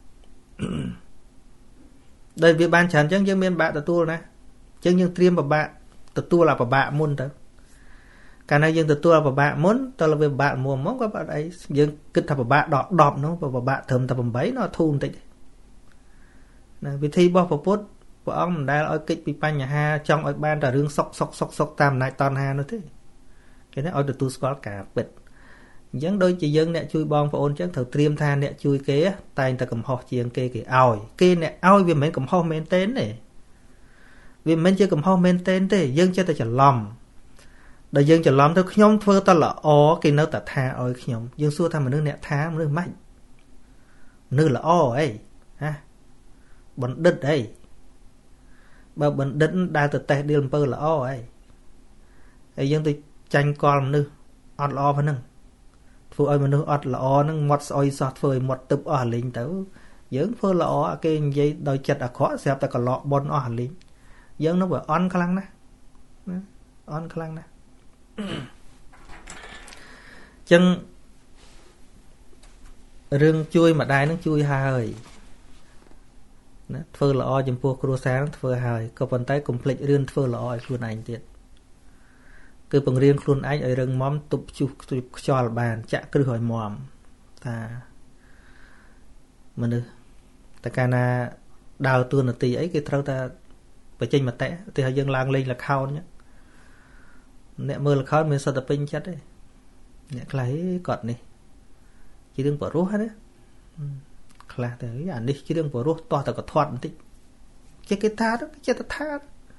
ដល់វាបានច្រើនអញ្ចឹងយើងមានបាក់ទទួលណាអញ្ចឹងយើងត្រៀមពិបាកទទួលអាពិបាកមុនទៅកាលណាយើងទទួលអាពិបាកមុនតើវាពិបាកមុំមកក៏អត់អីយើងគិតថាពិបាកដល់ដប់នោះពិបាកត្រឹមតែeightនោះធូរបន្តិចណាវិធីរបស់ពុទ្ធព្រះអង្គមិនដែលឲ្យកិច្ចពីបញ្ហាចង់ឲ្យបានតែរឿងសុកសុកសុកសុកតាមអំណាចតណ្ហានោះទេគេណាឲ្យទទួលស្គាល់ការពិតអញ្ចឹងដូចជាយើងអ្នកជួយបងប្អូនអញ្ចឹងត្រូវត្រៀមថាអ្នកជួយគេតែងតែកំហុសជាងគេគេឲ្យគេអ្នកឲ្យវាមិនមែនកំហុសមែនទេទេវាមិនមែនជាកំហុសមែនទេទេយើងចេះតែច្រឡំដល់យើងច្រឡំទៅខ្ញុំធ្វើតល្អគេនៅតែថាឲ្យខ្ញុំយើងសួរថាមនុស្សអ្នកថាមនុស្សម៉េចមនុស្សល្អអីហាបណ្ឌិតអីបើបណ្ឌិតដែលទៅតេស្តដៀលអំពើល្អអីហើយយើងទៅចាញ់កលមនុស្សអត់ល្អប៉ុណ្ណឹងធ្វើឲ្យមនុស្សអត់ល្អហ្នឹងមាត់ស្អុយសោះធ្វើឲ្យមាត់ទឹកអស់អាលីងទៅយើងធ្វើល្អគេនិយាយដោយចិត្តអាក្រក់ស្រាប់តែកឡោបនអស់អាលីងយើងនោះវាអន់ខ្លាំងណាស់ណាអន់ខ្លាំងណាស់ចឹងរឿងជួយម្ដាយនឹងជួយហើយណាធ្វើល្អចំពោះគ្រួសារនឹងធ្វើហើយក៏ប៉ុន្តែកុំភ្លេចរឿងធ្វើល្អឲ្យខ្លួនឯងទៀតគឺបង្រៀនខ្លួនឯងឲ្យរឹងមាំទប់ជុះខ្យល់បានចាក់គ្រឹះឲ្យមាំថាមនុស្សតែកាលណាដើរតួនាទីអីគេត្រូវតែបញ្ចេញមតិទីឲ្យយើងឡើងលេងល្ខោនអ្នកមើលល្ខោនមានសិទ្ធិពេញចិត្តទេអ្នកខ្លះគាត់នេះជារឿងបរោះណាខ្លះទៅអានេះជារឿងបរោះតោះតែកធាត់បន្តិចចេះគេថាទៅចេះតែថា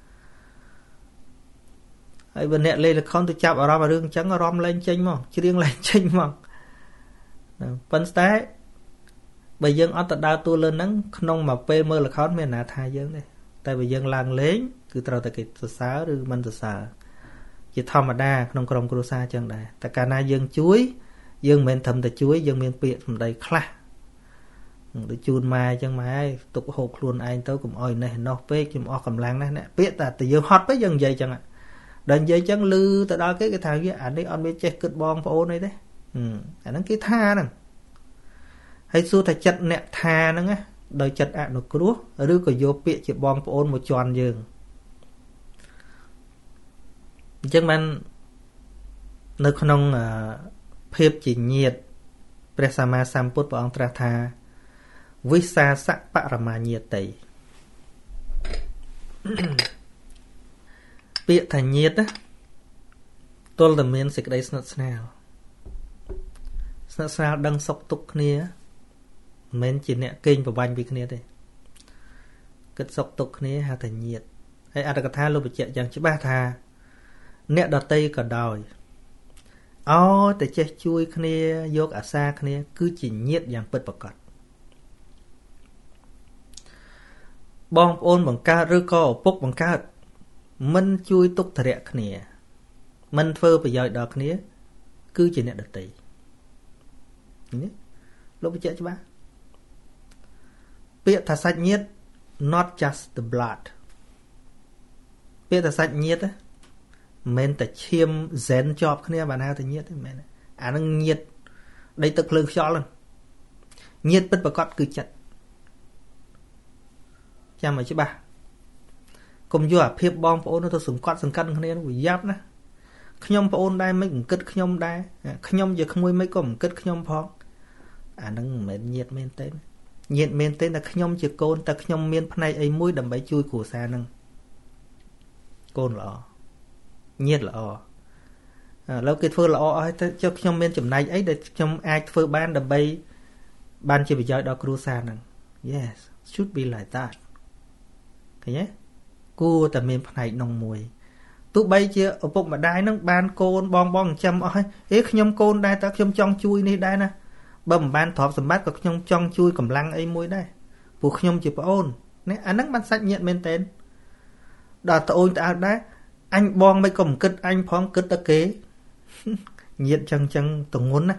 ហើយបើអ្នកលេងល្ខោនទៅចាប់អារម្មណ៍រឿងអញ្ចឹងអារម្មណ៍លែងចេញមកច្រៀងលែងចេញមកប៉ុន្តែបើយើងអត់ទៅដើរតួលើហ្នឹងក្នុងមួយពេលមើលល្ខោនមានណាថាយើងទេតែបើយើងឡើងលេងគឺត្រូវតែគេសរសើរឬមិនសរសើរជាធម្មតាក្នុងក្រុមគ្រួសារអញ្ចឹងដែរតែកាលណាយើងជួយយើងមិនមែនត្រឹមតែជួយយើងមានពាក្យសម្ដីខ្លះដូចជូនម៉ែអញ្ចឹងម៉ែទុកហូបខ្លួនឯងទៅកុំអោយនេះនោះពេកខ្ញុំអស់កម្លាំងណាស់អ្នកពាក្យតែតែយើងហត់ពេកយើងនិយាយអញ្ចឹងដល់និយាយអញ្ចឹងលឺទៅដល់គេគេថាវាអានេះអត់មានចេះគិតបងប្អូនអីទេអាហ្នឹងគេថាហ្នឹងហើយសួរថាចិត្តអ្នកថាហ្នឹងណាដោយចិត្តអនុគ្រោះឬក៏យកពាក្យជាបងប្អូនមកជន់យើងអញ្ចឹងបាននៅក្នុងភាពជាញាតិព្រះសម្មាសម្ពុទ្ធព្រះអង្គត្រាស់ថាវិសាសៈបរមាញាតិពាក្យថាញាតិណាទល់តែមានសេចក្តីស្និទ្ធស្នាលស្និទ្ធស្នាលដឹងសុខទុក្ខគ្នាមិនមែនជាអ្នកកេងប្រវាញ់ពីគ្នាទេគិតសុខទុក្ខគ្នាហៅថាញាតិហើយអត្ថកថាលោកបញ្ជាក់យ៉ាងច្បាស់ថាអ្នកដតីក៏ដោយអោតែចេះជួយគ្នាយកអាសាគ្នាគឺជាញាតិយ៉ាងពិតប្រាកដបងប្អូនបង្កើតឬក៏ឪពុកបង្កើតមិនជួយទុក្ខធរៈគ្នាមិនធ្វើប្រយោជន៍ដល់គ្នាគឺជាអ្នកដតីនេះលោកបញ្ជាក់ច្បាស់ពាក្យថាសាច់ញាតិ not just the blood ពាក្យថាសាច់ញាតិមិនតែឈាមហ្សែនជាប់គ្នាបានហៅថាញាតិទេមែនអានឹងញាតិដីទឹកភ្លើងខ្យល់ហ្នឹងញាតិពិតប្រាកដគឺចិត្តចាំឲ្យច្បាស់កុំយកអាភាពបងប្អូនទៅសង្កត់សង្កិនគ្នាវាយ៉ាប់ណាខ្ញុំប្អូនដែរមិនគិតខ្ញុំដែរខ្ញុំជាក្មួយមិនក៏មិនគិតខ្ញុំផងអាហ្នឹងមិនមែនញាតមែនទេញាតមែនទេតែខ្ញុំជាកូនតែខ្ញុំមានផ្នែកអីមួយដើម្បីជួយគ្រួសារហ្នឹងកូនល្អញាតល្អឥឡូវគេធ្វើល្អអស់ហើយទៅចុះខ្ញុំមានចំណែកអីដែលខ្ញុំអាចធ្វើបានដើម្បីបានជាប្រយោជន៍ដល់គ្រួសារហ្នឹង Yes should be like that ឃើញទេគួរតែមានផ្នែកក្នុងមួយទោះបីជាឪពុកម្ដាយហ្នឹងបានកូនបងបងចិញ្ចឹមអស់ហើយអេខ្ញុំកូនដែរតើខ្ញុំចង់ជួយនេះដែរណាបើមិនបានទ្រព្យសម្បត្តិក៏ខ្ញុំចង់ជួយកម្លាំងអីមួយដែរព្រោះខ្ញុំជាប្អូននេះអាហ្នឹងបានសាច់ញាតិមែនតើដល់ត្អូញត្អែរដែរអញបងមិនក៏មិនគិតអញផងគិតតែគេញាតិចឹងចឹងទងន់ណា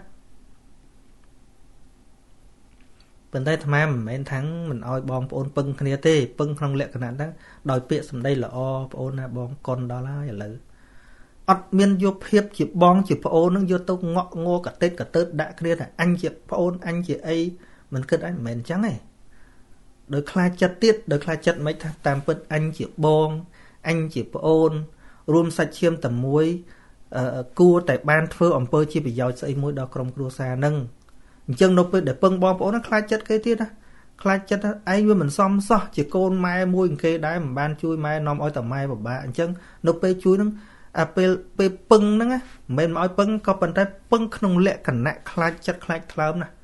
ប៉ុន្តែអាត្មាមិនមែនថាំងមិនអោយបងប្អូនពឹងគ្នាទេពឹងក្នុងលក្ខណៈហ្នឹងដោយពាក្យសម្ដីល្អប្អូនណាបងកុនដល់ហើយឥឡូវអត់មានយកភាពជាបងជាប្អូនហ្នឹងយកទៅងក់ងកតេតកតើតដាក់គ្នាថាអញជាប្អូនអញជាអីមិនគិតអញមិនមែនអញ្ចឹងទេដោយខ្លាចចិត្តទៀតដោយខ្លាចចិត្តមិនថាតាមពិតអញជាបងអញជាប្អូនរួមសាច់ឈាមតែមួយគួរតែបានធ្វើអំពើជាប្រយោជន៍ស្អីមួយដល់ក្រុមគ្រួសារហ្នឹងអញ្ចឹងនៅពេលដែលពឹងបងប្អូនខ្លាចចិត្តគេទៀតណាខ្លាចចិត្តឯងវាមិនសមសោះជាកូនម៉ែមួយគេដែរមិនបានជួយម៉ែនាំឲ្យតែម៉ែពិបាកអញ្ចឹងនៅពេលជួយហ្នឹងអាពេលពេលពឹងហ្នឹងមិនមែនមកឲ្យពឹងក៏ប៉ុន្តែពឹងក្នុងលក្ខណៈខ្លាចចិត្តខ្លាចថ្លើមណា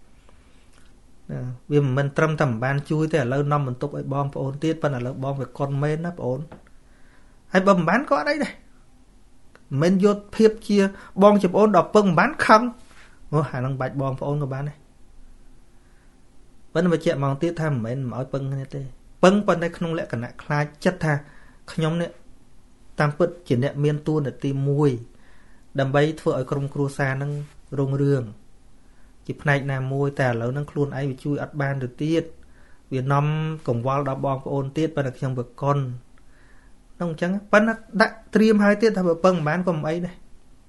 វាមិនមែនត្រឹមតែមិនបានជួយទេឥឡូវនាំបន្ទុកឲ្យបងប្អូនទៀតប៉ុន្តែឥឡូវបងវាកុនមែនណាបងអូនហើយបើមិនបានក៏អត់អីដែរមិនយកភាពជាបងជាបងអូនដល់ពឹងមិនបានខឹងអូអានឹងបាច់បងប្អូនក៏បានដែរប៉ុន្តែបញ្ជាក់មកទៀតថាមិនមែនមិនឲ្យពឹងគ្នាទេពឹងប៉ុន្តែក្នុងលក្ខណៈខ្លាចចិត្តថាខ្ញុំនេះតាមពិតជាអ្នកមានតួនាទីមួយដើម្បីធ្វើឲ្យក្រុមគ្រួសារនឹងរុងរឿងជាផ្នែកណាមួយតែឥឡូវហ្នឹងខ្លួនឯងវាជួយអត់បានទៅទៀតវានាំកង្វល់ដល់បងប្អូនទៀតប៉ុន្តែខ្ញុំវាកុនហ្នឹងអញ្ចឹងប៉ុន្តែដាក់ត្រៀមហើយទៀតថាបើពឹងមិនបានក៏មិនអីដែរ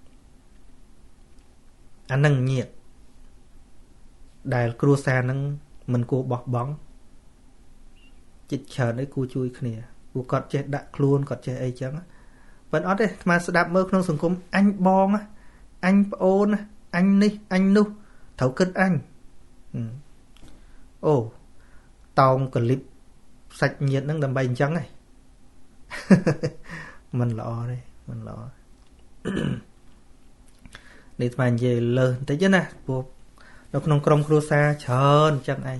អានឹងញាតដែលគ្រួសារនឹងមិនគួរបោះបង់ចិត្តច្រើនឲ្យគួរជួយគ្នាព្រោះគាត់ចេះដាក់ខ្លួនគាត់ចេះអីចឹងប៉ុន្តែអត់ទេអាត្មាស្ដាប់មើលក្នុងសង្គមអញបងអញប្អូនអញនេះអញនោះត្រូវគិតអញអូតោងកលិបសាច់ញាតហ្នឹងដើម្បីអញ្ចឹងហ៎មិនល្អទេមិនល្អនេះស្មាននិយាយលើសបន្តិចណាព្រោះនៅក្នុងក្រុមគ្រួសារច្រើនអញ្ចឹងឯង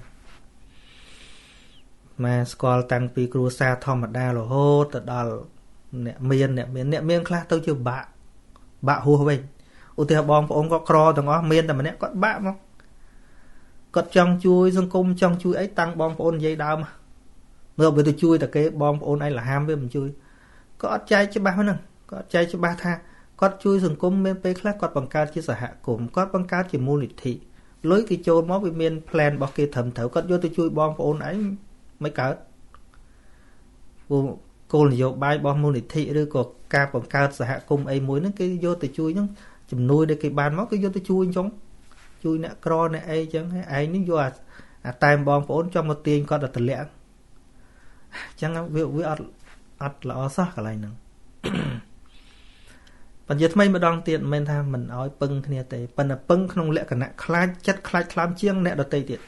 មកស្គាល់តាំងពីគ្រួសារធម្មតារហូតទៅដល់អ្នកមានអ្នកមានអ្នកមានខ្លះទៅជាបាក់បាក់ហួសវិញឧទាហរណ៍បងប្អូនគាត់ក្រទាំងអស់មានតែម្នាក់គាត់បាក់មកគាត់ចង់ជួយសង្គមចង់ជួយអីតាំងបងប្អូននិយាយដើមមើលវាទៅជួយតែគេបងប្អូនឯងលហាមវាមិនជួយគាត់អត់ចែកច្បាស់ហ្នឹងគាត់ចែកច្បាស់ថាគាត់ជួយសង្គមមានពេលខ្លះគាត់បង្កើតជាសហគមន៍គាត់បង្កើតជាមូលនិធិលុយគេចូលមកវាមាន plan របស់គេត្រឹមត្រូវគាត់យកទៅជួយបងប្អូនឯងមិនកើតព្រោះគោលនយោបាយរបស់មូលនិធិឬក៏ការបង្កើតសហគមន៍អីមួយហ្នឹងគេយកទៅជួយហ្នឹងជំនួយដែលគេបានមកគេយកទៅជួយអញ្ចឹងជួយអ្នកក្រអ្នកអីអញ្ចឹងឯងនេះយកអាតែបងប្អូនចង់មកទាញគាត់ទៅតម្លាក់អញ្ចឹងវាវាអត់អត់ល្អសោះកន្លែងហ្នឹងបញ្ជាថ្មីម្ដងទៀតមិនមែនថាមិនអោយពឹងគ្នាទេប៉ុន្តែពឹងក្នុងលក្ខណៈខ្លាចចិត្តខ្លាចខ្លាំជាងអ្នកដទៃទៀត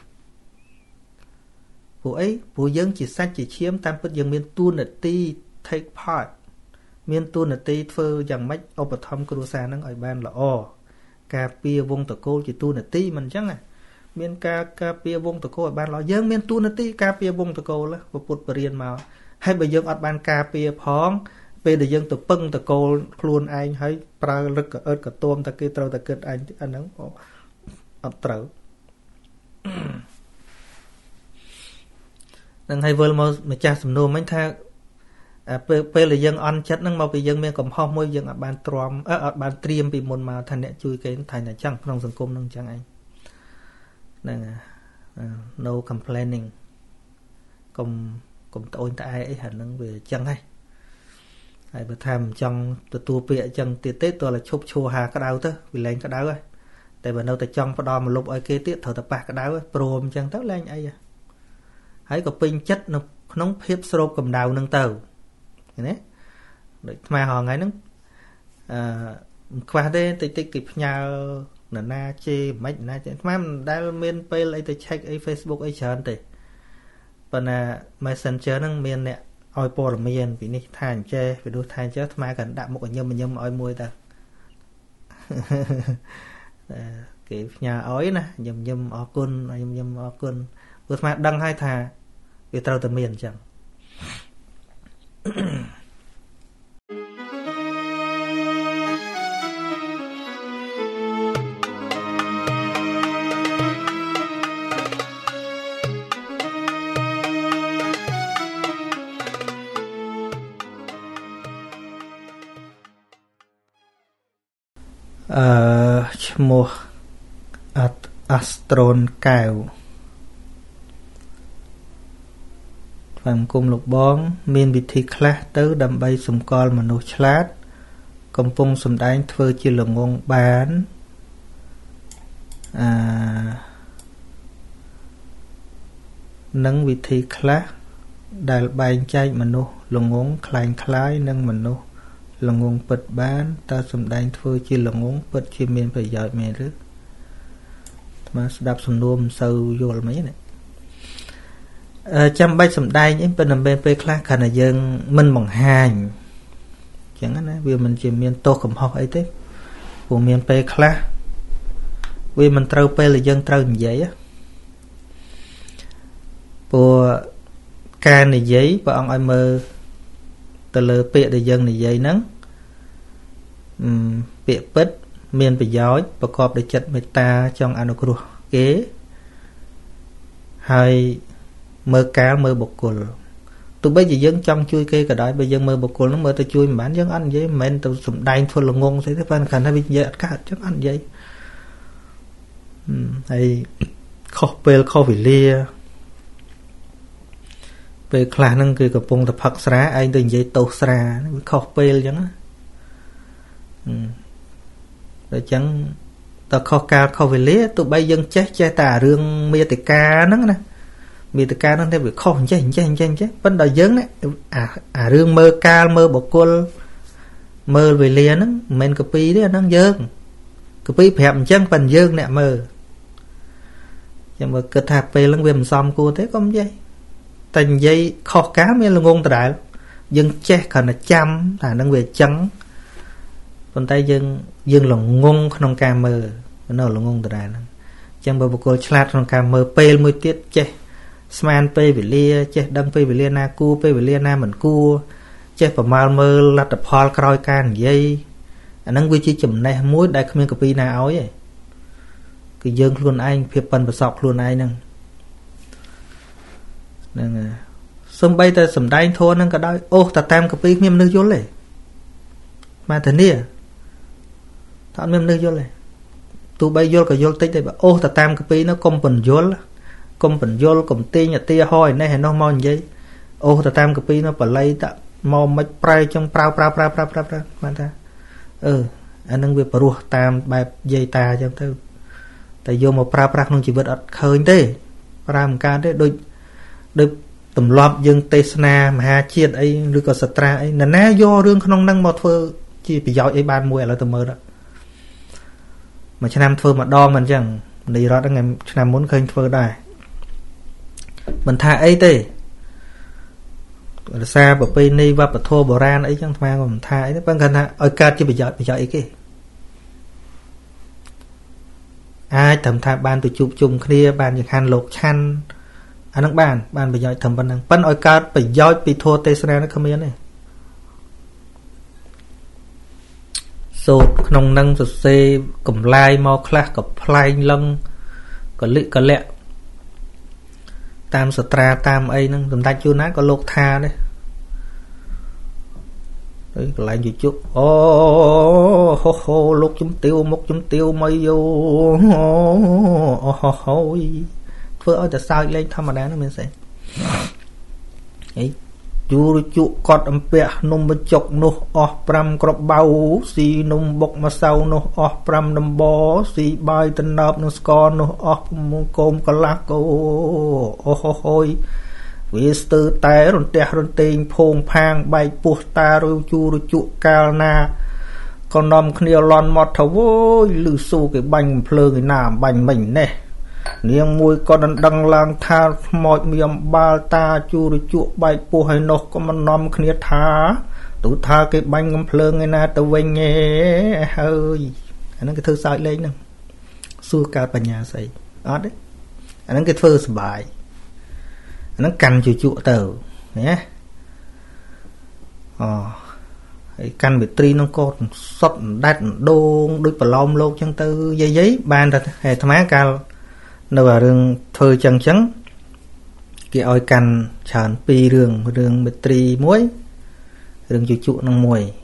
ព្រោះអីព្រោះយើងជាសាច់ជាឈាមតាមពិតយើងមានតួនាទី take part មានតួនាទីធ្វើយ៉ាងម៉េចឧបត្ថម្ភគ្រួសារហ្នឹងឲ្យបានល្អការពារវងតកូលជាតួនាទីមិនអញ្ចឹងមានការការពារវងតកូលឲ្យបានល្អយើងមានតួនាទីការពារវងតកូលពុទ្ធបរិញ្ញាមកហើយបើយើងអត់បានការពារផងពេលដែលយើងទៅពឹងតកូលខ្លួនឯងហើយប្រើរឹកកអើតកទួមតែគេត្រូវតែគិតឯងអាហ្នឹងអត់ត្រូវនឹងឲ្យវិលមកម្ចាស់សំណួរមិញថាពេលពេលដែលយើងអន់ចិត្តហ្នឹងមកពីយើងមានកំហុសមួយយើងអត់បានទ្រាំអត់បានត្រៀមពីមុនមកថាអ្នកជួយគេថាអញ្ចឹងក្នុងសង្គមហ្នឹងអញ្ចឹងឯងហ្នឹង no complaining កុំកុំត្អូញត្អែអីហ្នឹងហ្នឹងវាអញ្ចឹងហ៎ហើយបើថាមិនចង់ទទួលពាក្យអញ្ចឹងទៀតទេតើឈប់ឈួរហាក្តៅទៅវាលែងក្តៅហើយតែបើនៅតែចង់ផ្ដល់មលុបឲ្យគេទៀតត្រូវតែប៉ះក្តៅព្រមអញ្ចឹងទៅលែងអីហើយក៏ពេញចិត្តនៅក្នុងភាពស្រូបកម្ដៅហ្នឹងទៅឃើញទេដូចថ្មហងៃហ្នឹង à qua đây tịch tịch kịp nhau nè na chê mấy na chê mà đã miền pay lấy tới check ấy Facebook ấy chán thì bên à Messenger năng miền nè oi po là miền vì này than chê vì đôi than chê mà cần đạm một cái nhâm mà nhâm oi môi ta kịp nhà ói nè nhâm nhâm ở côn nhâm nhâm ở côn vừa mà đăng hai thà vì tao từ miền chẳng mua Astron Cao Phạm cung lục bóng miền bị thi class tới đầm bay sùng con mà nô chlát công pung sùng đánh thơ chỉ là ngon bán à nâng vị thi class đại bay chay mà nô là ngon klein khái nâng mà nô là ngon bật bán ta sùng đánh thơ chỉ là ngon bật chỉ miền phải giỏi mẹ rước mà đạp sùng nuông sâu vô là mấy này chăm bay sầm đai những bên làm bên pe class khả năng dân mình bằng hành chẳng hạn vì mình chỉ miền tô cầm học ấy thế của miền pe class vì mình trâu pe là dân trâu như vậy á của ca này giấy và ông ai mơ từ lơ pe để dân này giấy nắng pe bứt miền bị giói và cọp để chặt meta trong anokru kế hai mơ cá mơ bột cồn tụi bây giờ dân trong chui cây cả đói bây giờ mơ bột cồn nó mơ tao chui mà bán dân ăn vậy men tao sụm đai thôi là ngon thế thế phải khả năng bây giờ cả chắc ăn vậy hay kho pel kho vị lia pel khả năng cười cặp bông tập phật xá anh từng vậy tô xá kho pel chẳng á rồi chẳng tao kho ca kho vị lia tụi bây dân chết che tà rương mía tì ca nó nè vì tất cả nó theo việc khó chứ chứ chứ chứ vấn đề dướng đấy à à rương mơ ca mơ bọc côn mơ về liền nó mình copy đấy nó dướng copy phèm chân phần dướng nè mơ nhưng mà cơ thạp về lưng viêm xóm cô thế không dây thành dây khó cá mới là ngôn đại dân che còn là chăm là nó về trắng còn tay dân dân là ngôn không ca mơ nó là ngôn đại chẳng bờ bọc côn chat không ca mơ pel mới tiết che sman pe về lia che đâm pe về lia na cu pe về lia na mình cua che phẩm mal mơ lát tập hol còi can dây anh năng quy chi chùm này muối đại không copy na áo vậy cái dương luôn anh phiệp phần và sọc luôn anh nè nè sông bay ta sầm đai thua nâng cả đôi ô ta tam copy miếng nước vô lệ mà thế nia ta miếng nước vô lệ tu bay vô cả vô tích đây bảo ô ta tam copy nó công phần vô công phần vô công ty nhà tia hoi này nó mòn vậy ô ta tam copy nó phải lấy ta mò mạch prai trong prao prao prao prao prao prao mà ta ừ anh đang việc bảo tam bài dây ta trong thứ tại vô một prao prao không chỉ vật khơi thế prao một cái đấy đôi đôi tầm lọp dương tê na mà ha chiết ấyឬក៏សត្រាអីណ៎ណាយករឿងក្នុងនឹងមកធ្វើជាប្រយោជន៍អីបានមួយឥឡូវទៅមើលមួយឆ្នាំធ្វើម្ដងមិនអញ្ចឹងនេះរត់ថ្ងៃឆ្នាំមុនឃើញធ្វើដែរមិនថាអីទេរសារប្រពៃណីវប្បធម៌បុរាណអីចឹងស្មានក៏មិនថាអីទេប៉ុន្តែថាឲ្យកើតជាប្រយោជន៍ប្រយោជន៍អីគេអាចត្រឹមថាបានទៅជួបជុំគ្នាបានចង្ហាន់លោកឆាន់អានឹងបានបានប្រយោជន៍ត្រឹមប៉ុណ្ណឹងប៉ុន្តែឲ្យកើតប្រយោជន៍ពីធម៌ទេសនានោះគ្មានទេសូត្រក្នុងនឹងសរសេរកម្លាយមកខ្លះក៏ផ្លែងលឹងក៏លិកលៈតាមសត្រាតាមអីហ្នឹងសម្ដេចជួនណាក៏លោកថាដែរអីកន្លែងជជុអូហូហូលោកជំទាវមុខជំទាវមកយោអូហូហូធ្វើឲ្យតែសើចលេងធម្មតាហ្នឹងមានស្អីអីយូរជក់កត់អំពះនំបញ្ចុកនោះអស់ប្រាំក្របបៅស៊ីនំបុកម្សៅនោះអស់ប្រាំដំបស៊ីបាយតំណើបនឹងស្ករនោះអស់កូមកលាស់កោអូហូហូយវាស្ទើរតែរន្ទះរន្ទែងភងផាងបែកពោះតារជូរជក់កាលណា còn nằm kia lon mọt thấu vôi lư xu cái bánh phơ cái nàm bánh mình nè niềng mùi con đăng lang tha mọi miệng ba ta chu rồi chuột bay po hay nọ có mà nằm kia tha tụ tha cái bánh phơ cái na tụ vinh nghe hơi anh nó cái thư sai lên nè xua cả bà nhà xây đó đấy anh nó cái thư bài anh nó canh chu chuột tờ nhé ờ căn bị tri nó có sót đắt đôn đôi bà lông lô chân tư dây giấy ban thật hệ tham á cao nó vào rừng thơ chân trắng cái oi căn chán pi rừng rừng bị tri muối rừng chu chu năng mùi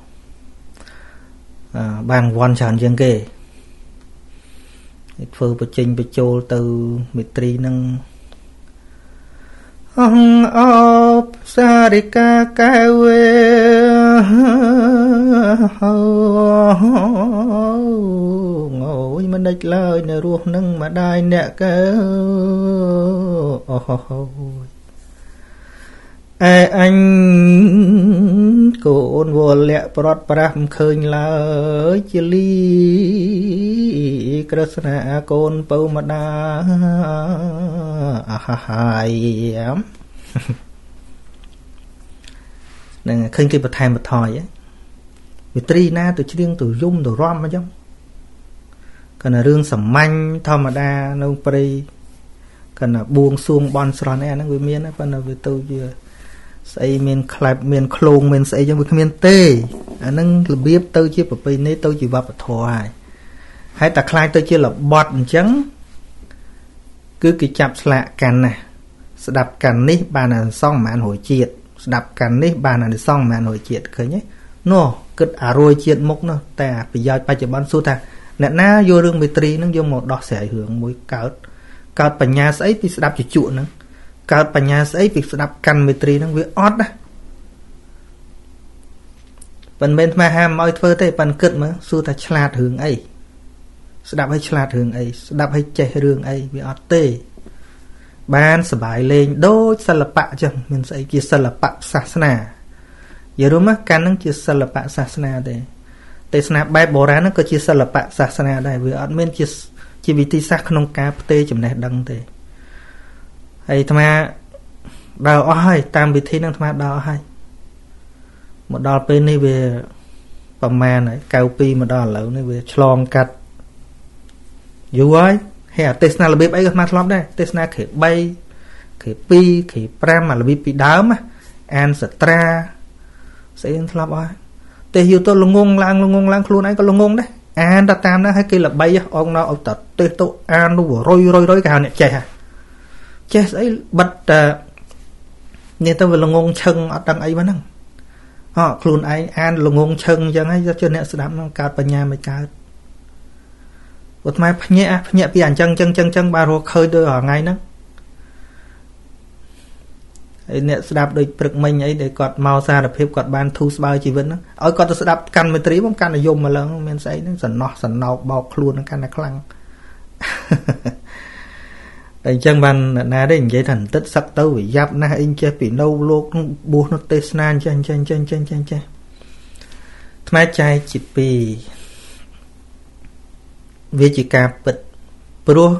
à, bàn quan chán chân kê phơ bà trình bà chô từ bị tri năng ông ốp xa đi ca ca quê ngồi mà đạch lời nè ruột nâng mà đai nè cơ ai anh cô ôn vô lẹ bọt bram khơi lời chia ly krasna con pau mà đa hai em nè khơi kia bật thèm bật thòi á vì tri na từ chiêng từ dung từ rom mà giống còn là rương sầm manh thò mà đa nông pri còn là buông xuông bon sron này nó người miền á còn là vì tôi chưa xây miền clap miền khôn miền xây trong miền tê anh nâng là biết tôi chưa bật pin này tôi chỉ vào bật thòi hay ta khai tôi chưa là bọt trắng cứ cái chập lạ cành này đập cành ní bàn là xong mà anh hồi chiết đập cành ní bàn là xong mà anh hồi chiết khởi nhé nó cứ à rồi chiết mốc nó ta bị do ba chục ban số ta nè na vô rừng bị tri nó vô một đọt sẽ hưởng mũi cào cào bành nhà sấy bị đập chỉ trụ nữa cào bành nhà sấy bị đập cành bị tri nó bị ót đó phần bên mà ham mọi phơi thế phần cất mà số ta chlat hưởng ấy đập hay chlat hưởng ấy đập hay chạy hưởng ấy bị ót tê banสบายlên đôiศิลปะจังมันใส่กี่ศิลปะศาสนาอย่ารู้มั้ยการนั่งกี่ศิลปะศาสนาได้แต่ศาสนาแบบโบราณนั่นก็กี่ศิลปะศาสนาได้vìอันมันกี่กี่วิธีศาสตร์ក្នុងការផ្ទេរចំណេះដឹងទេហើយអាត្មាដើរអស់ហើយតាមវិធីហ្នឹងអាត្មាដើរអស់ហើយមកដល់ពេលនេះវាប្រមាណហើយ九ពីមកដល់ឥឡូវនេះវាឆ្លងកាត់យូរហើយhay là test nào là biết ấy các bạn làm đây test nào khởi bay khởi pi khởi pram mà là biết bị đau mà an stra sẽ làm ai test yêu tôi lung ngung lang lung ngung lang luôn ấy có lung ngung đấy an đã tam đó hay kia là bay ông nó ông tật test tôi an nó vừa roi roi roi cả này chạy hả chạy ấy bật nên tôi vừa lung ngung chân ở đằng ấy mà năng họ luôn ấy an lung ngung chân chẳng hay cho nên sẽ đám cao bên nhà mới cao một mai nhẹ nhẹ bị ảnh chân chân chân chân ba ruột khơi đôi ở ngay đó ấy nè đạp đôi bực mình ấy để cọt màu xa đập hiệp cọt ban thu bao chỉ vấn đó ở cọt tôi đạp căn mấy trí bóng căn là dùng mà lớn men say nó sần nọ sần nọ bọc luôn nó căn là khăng đây chân ban na đấy vậy thành tích sắc tấu bị giáp na in che bị nâu lô buông nó tê snan chân chân chân chân chân chân mai chai chỉ bị vì chỉ cả bật pro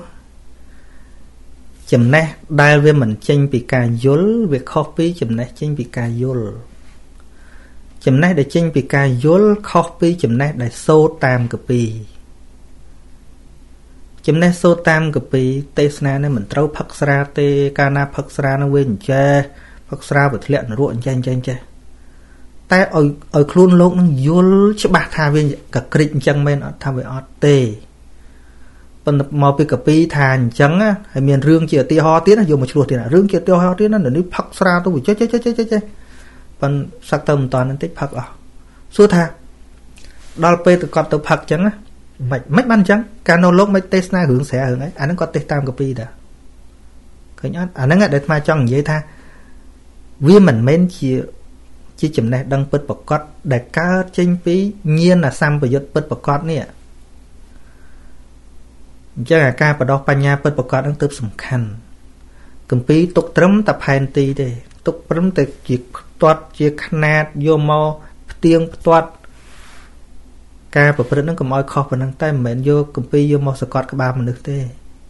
chấm này đại về mình tranh bị cà dối về copy chấm này tranh bị cà dối chấm này để tranh bị cà dối copy chấm này để số tam copy chấm này số tam copy tê sna này mình trâu phật ra tê cana phật ra nó quên che phật ra vật liệu nó ruộng tranh tranh che tại ở ở luôn lúc nó dối chứ bạc thà viên cả kịch chân men ở tham về ở tê màu bị cặp pi thàn trắng á hay miền rương chỉ tia ho tiếng nó dùng một chuột thì là rương chỉ tia ho tiếng nó là nước phật ra tôi bị chết chết chết chết chết phần sắc tâm toàn nó tích phật à suốt tha đào pe từ cọt từ phật trắng á mạch mạch ban trắng cano lốc mấy test na hưởng sẽ hưởng ấy anh nó có test tam cặp pi đã cái nhát anh nó nghe để mà cho vậy tha vì mình men chỉ chỉ chấm này đăng bật bọc cọt để cá tranh phí nhiên là xăm bây giờ bật bọc cọt nè chắc là ca và đo pa nha bật bọc cọt đang tập sủng khăn cầm phí tục trấm tập hành tì để tục trấm từ chỉ toát chỉ khăn vô màu tiếng toát ការប្រព្រឹត្តហ្នឹងកុំឲ្យខុសប៉ុណ្ណឹងតែមិនមែនយកគម្ពីរយកមកសកត់ក្បាលមនុស្សទេ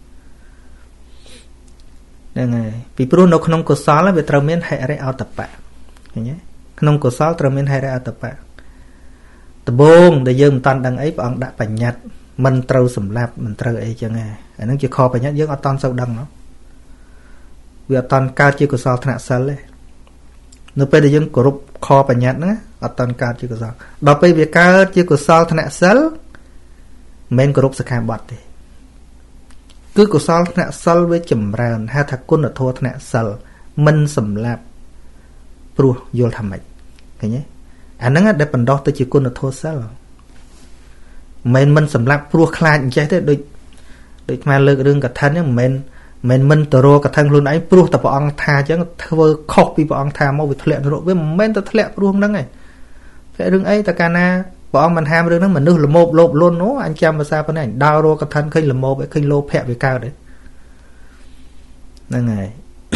ហ្នឹងហើយពីព្រោះនៅក្នុងកុសលវាត្រូវមានហិរិអតបៈឃើញទេក្នុងកុសលត្រូវមានហិរិអតបៈដំបូងដែលយើងមិនតាន់ដឹងអីព្រះអង្គដាក់បញ្ញត្តិមិនត្រូវសម្លាប់មិនត្រូវអីចឹងហ៎អាហ្នឹងជាខបញ្ញត្តិយើងអត់តាន់សូវដឹងនោះវាអត់តាន់កើតជាកុសលធ្នាក់សិលទេនៅពេលដែលយើងគោរពខបញ្ញត្តិហ្នឹងអត់តាន់កើតជាកុសលដល់ពេលវាកើតជាកុសលធ្នាក់សិលមិនមែនគោរពសិក្ខាបទទេគឺកុសលធ្នាក់សិលវាចម្រើនហៅថាគុណធម៌ធ្នាក់សិលមិនសម្លាប់ព្រោះយល់ថាម៉េចឃើញទេអាហ្នឹងដែលបណ្ដោះទៅជាគុណធម៌សិលមិនមិនសម្លាប់ព្រោះខ្លាចអញ្ចេះទេដូចដូចខ្មែរលើករឿងកឋិនហ្នឹងមិនមែនមិនមិនទៅរកកឋិនខ្លួនឯងព្រោះតែព្រះអង្គថាអញ្ចឹងធ្វើខុសពីព្រះអង្គថាមកវាធ្លាក់នរកវាមិនមែនទៅធ្លាក់ព្រោះហ្នឹងឯងតែរឿងអីតែកាលណាព្រះអង្គមិនហាមរឿងហ្នឹងមនុស្សល្មោបលោភលន់អូអញចាំភាសាប៉ុណ្ណេះដើររកកឋិនឃើញល្មោបឃើញលោភៈវាកើតទេហ្នឹងហើយ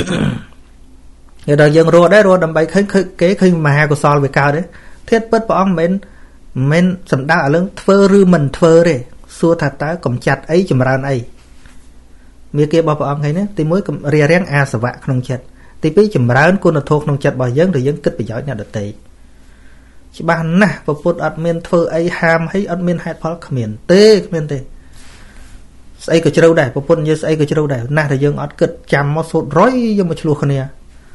ដល់យើងរកដែររកដើម្បីឃើញគេឃើញមហាកុសលវាកើតទេធាតុពិតព្រះអង្គមិនមិនសំដៅឲ្យរឿងធ្វើឬមិនធ្វើទេសួរថាតើកំចាត់អីចម្រើនអីមានគេរបស់ព្រះអង្គឃើញណាទីមួយរារាំងអាសវៈក្នុងចិត្តទីពីរចម្រើនគុណធម៌ក្នុងចិត្តរបស់យើងដែលយើងគិតប្រយោជន៍អ្នកដទៃច្បាស់ណាស់ព្រះពុទ្ធអត់មានធ្វើអីហាមហើយអត់មានហេតុផលគ្មានទេគ្មានទេស្អីក៏ជ្រៅដែរព្រះពុទ្ធនិយាយស្អីក៏ជ្រៅដែរណាស់តែយើងអត់គិតចាំមកសូត្ររយយកមកឆ្លោះគ្នា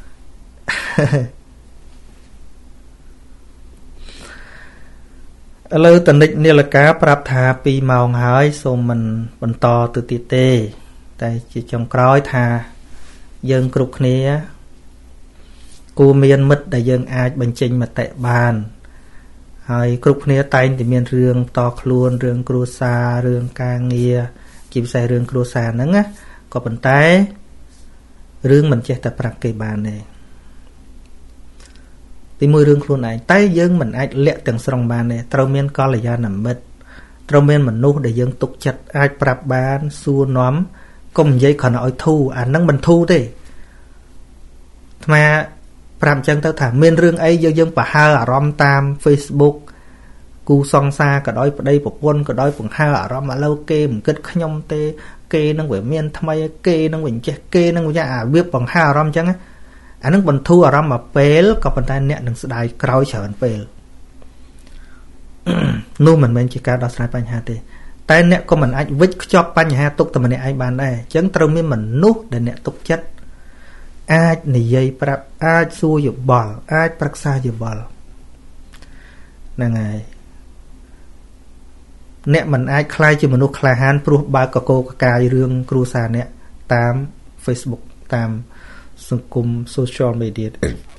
ឥឡូវតនិចនាឡិកាប្រាប់ថាពីរម៉ោងហើយសូមមិនបន្តទៅទៀតទេតែជាចុងក្រោយថាយើងគ្រប់គ្នាគួរមានមិត្តដែលយើងអាចបញ្ចេញមតិបានហើយគ្រប់គ្នាតែងតែមានរឿងតខ្លួនរឿងគ្រួសាររឿងការងារជាពិសេសរឿងគ្រួសារហ្នឹងណាក៏ប៉ុន្តែរឿងមិនចេះតែប្រាប់គេបានទេទីមួយរឿងខ្លួនឯងតែយើងមិនអាចលាក់ទាំងស្រុងបានទេត្រូវមានកល្យាណមិត្តត្រូវមានមនុស្សដែលយើងទុកចិត្តអាចប្រាប់បានសួរនាំកុំនិយាយគ្រាន់តែឲ្យធូរអាហ្នឹងមិនធូរទេអាត្មាប្រាប់អញ្ចឹងទៅថាមានរឿងអីយើងយើងប្រហើអារម្មណ៍តាម Facebook គូសង្សារក៏ដោយប្តីប្រពន្ធក៏ដោយបង្ហើអារម្មណ៍ឥឡូវគេមិនគិតខ្ញុំទេគេនឹងវាមានថ្មីគេនឹងវិញចេះគេនឹងវាអាវាបង្ហើអារម្មណ៍អញ្ចឹងអានឹងបន្ធូរអារម្មណ៍មកពេលក៏ប៉ុន្តែអ្នកនឹងស្ដាយក្រោយច្រើនពេលនោះមិនមែនជាការដោះស្រាយបញ្ហាទេតែអ្នកក៏មិនអាចវិចខ្ចប់បញ្ហាទុកតែម្នាក់ឯងបានដែរអញ្ចឹងត្រូវមានមនុស្សដែលអ្នកទុកចិត្តអាចនិយាយប្រាប់អាចសួរយោបល់អាចប្រឹក្សាយោបល់ហ្នឹងហើយអ្នកមិនអាចខ្លាយជាមនុស្សក្លាហានព្រោះបើកកកកកាយរឿងគ្រួសារអ្នកតាម Facebook តាមសង្គម social media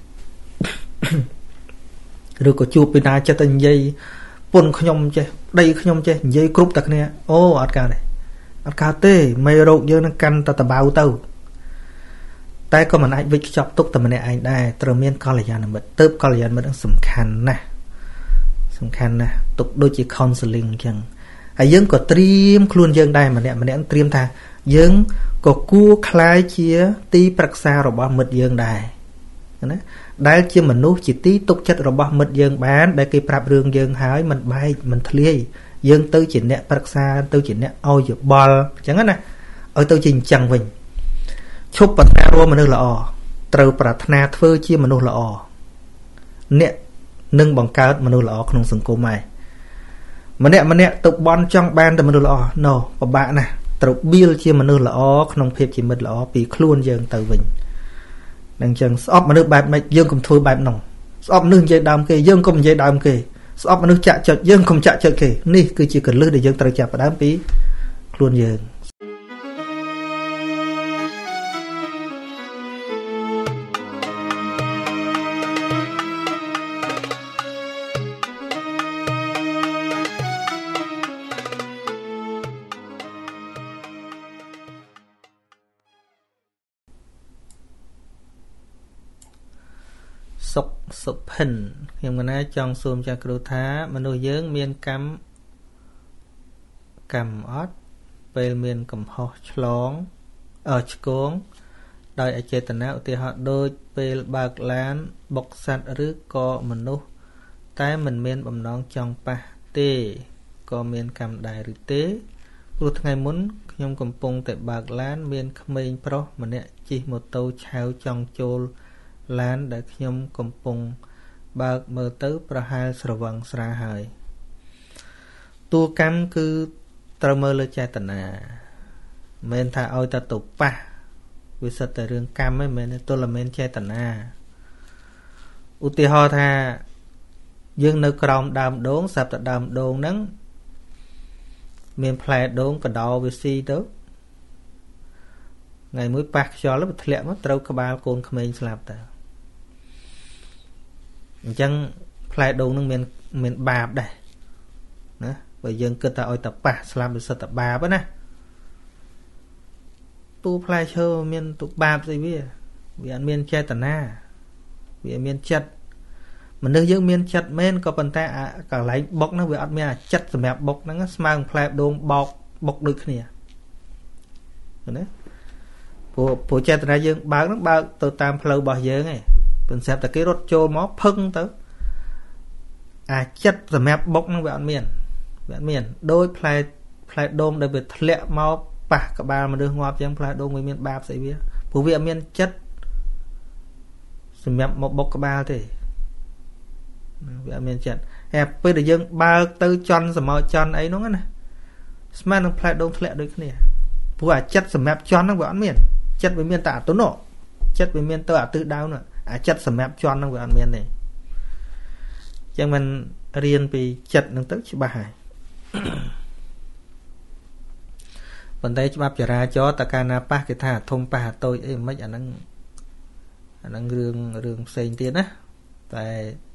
ឬក៏ជួបពីណាចិត្តតែនិយាយពុនខ្ញុំចេះប្តីខ្ញុំចេះនិយាយគ្រប់តែគ្នាអូអត់កើតទេអត់កើតទេមេរោគយើងនឹងកាន់តែតបៅទៅតែក៏មិនអាចវិចខ្ចប់ទុកតែម្នាក់ឯងដែរត្រូវមានកល្យាណមិត្តទៅកល្យាណមិត្តនឹងសំខាន់ណាស់សំខាន់ណាស់ទុកដូចជា counseling អញ្ចឹងហើយយើងក៏ត្រៀមខ្លួនយើងដែរម្នាក់ម្នាក់ត្រៀមថាយើងក៏គួរคล้ายជាទីប្រឹក្សារបស់មិត្តយើងដែរណាដែលជាមនុស្សជាទីទុកចិត្តរបស់មិត្តយើងបានដែលគេប្រាប់រឿងយើងហើយមិនបែកមិនធ្លាយយើងទៅជាអ្នកប្រឹក្សាទៅជាអ្នកឲ្យយោបល់អញ្ចឹងណាឲ្យទៅជាអញ្ចឹងវិញឈប់ប្រាថ្នារកមនុស្សល្អត្រូវប្រាថ្នាធ្វើជាមនុស្សល្អអ្នកនឹងបង្កើតមនុស្សល្អក្នុងសង្គមហើយម្នាក់ម្នាក់ទៅបន់ចង់បានតែមនុស្សល្អណូពិបាកណាស់ត្រូវបៀលជាមនុស្សល្អក្នុងភាពជាមិត្តល្អពីខ្លួនយើងទៅវិញនឹងអញ្ចឹងស្អប់មនុស្សបែបម៉េចយើងកុំធ្វើបែបនោះស្អប់មនុស្សនិយាយដើមគេយើងកុំនិយាយដើមគេស្អប់មនុស្សចាក់ចុចយើងកុំចាក់ចុចគេនេះគឺជាកលឹះដែលយើងត្រូវចាប់ផ្ដើមពីខ្លួនយើងសុខសុភិនខ្ញុំកណាចង់សួរចាស់គ្រូថាមនុស្សយើងមានកម្មកម្មអត់ពេលមានកំហុសឆ្លងអើឆ្គងដោយអចេតនាឧទាហរណ៍ដូចពេលបើកឡានបុកសัตว์ឬក៏មនុស្សតែមិនមានបំណងចង់ប៉ះទេក៏មានកម្មដែរឬទេព្រោះថ្ងៃមុនខ្ញុំកំពុងតែបើកឡានមានក្មេងប្រុសម្នាក់ជិះម៉ូតូឆាវចង់ចូលឡានដែលខ្ញុំកំពុងបើកមើលទៅប្រហែលស្រវឹងស្រាហើយតួកម្មគឺត្រូវមើលលើចេតនាមិនថាឲ្យតែទៅប៉ះវាសិតតែរឿងកម្មឯងមិនមែនទល់តែមានចេតនាឧទាហរណ៍ថាយើងនៅក្រោមដើមដូងស្រាប់តែដើមដូងហ្នឹងមានផ្លែដូងកដោវាស៊ីទៅថ្ងៃមួយប៉ះខ្យល់ទៅធ្លាក់មកត្រូវក្បាលកូនក្មេងស្លាប់ទៅអញ្ចឹងផ្លែដូងហ្នឹងមានមានបាបដែរណាបើយើងគិតថាឲ្យតែប៉ះស្លាប់វាសិតតែបាបណាទូផ្លែឈើមានទូបាបស្អីវាវាអត់មានចេតនាវាមានចិត្តមនុស្សយើងមានចិត្តមែនក៏ប៉ុន្តែអាកន្លែងបុកហ្នឹងវាអត់មានអាចិត្តសម្រាប់បុកហ្នឹងស្មើនឹងផ្លែដូងបោកបុកដូចគ្នាណាព្រោះព្រោះចេតនាយើងបើកហ្នឹងបើកទៅតាមផ្លូវរបស់យើងឯងប៉ុន្តែតែគេរត់ចូលមកផឹងទៅអាចិត្តសម្រាប់បុកហ្នឹងវាអត់មានវាអត់មានដោយផ្លែផ្លែដូងដែលវាធ្លាក់មកប៉ះក្បាលមនុស្សងាប់ចឹងផ្លែដូងវាមានបាបស្អីវាព្រោះវាអត់មានចិត្តសម្រាប់មកបុកក្បាលទេវាអត់មានចិត្តហើយពេលដែលយើងបើកទៅចន់សមោចន់អីហ្នឹងណាស្មើនឹងផ្លែដូងធ្លាក់ដូចគ្នាព្រោះអាចិត្តសម្រាប់ចន់ហ្នឹងវាអត់មានចិត្តវាមានតែអតុណោចិត្តវាមានទៅអាទិសដៅហ្នឹងអាចិត្តសម្រាប់ចន់ហ្នឹងវាអត់មានទេចឹងមិនរៀនពីចិត្តហ្នឹងទៅច្បាស់ហើយប៉ុន្តែច្បាប់ចរាចរណ៍តកាលណាប៉ះគេថាធំប៉ះតូចអីមិនអាហ្នឹងអាហ្នឹងរឿងរឿងផ្សេងទៀតណាតែ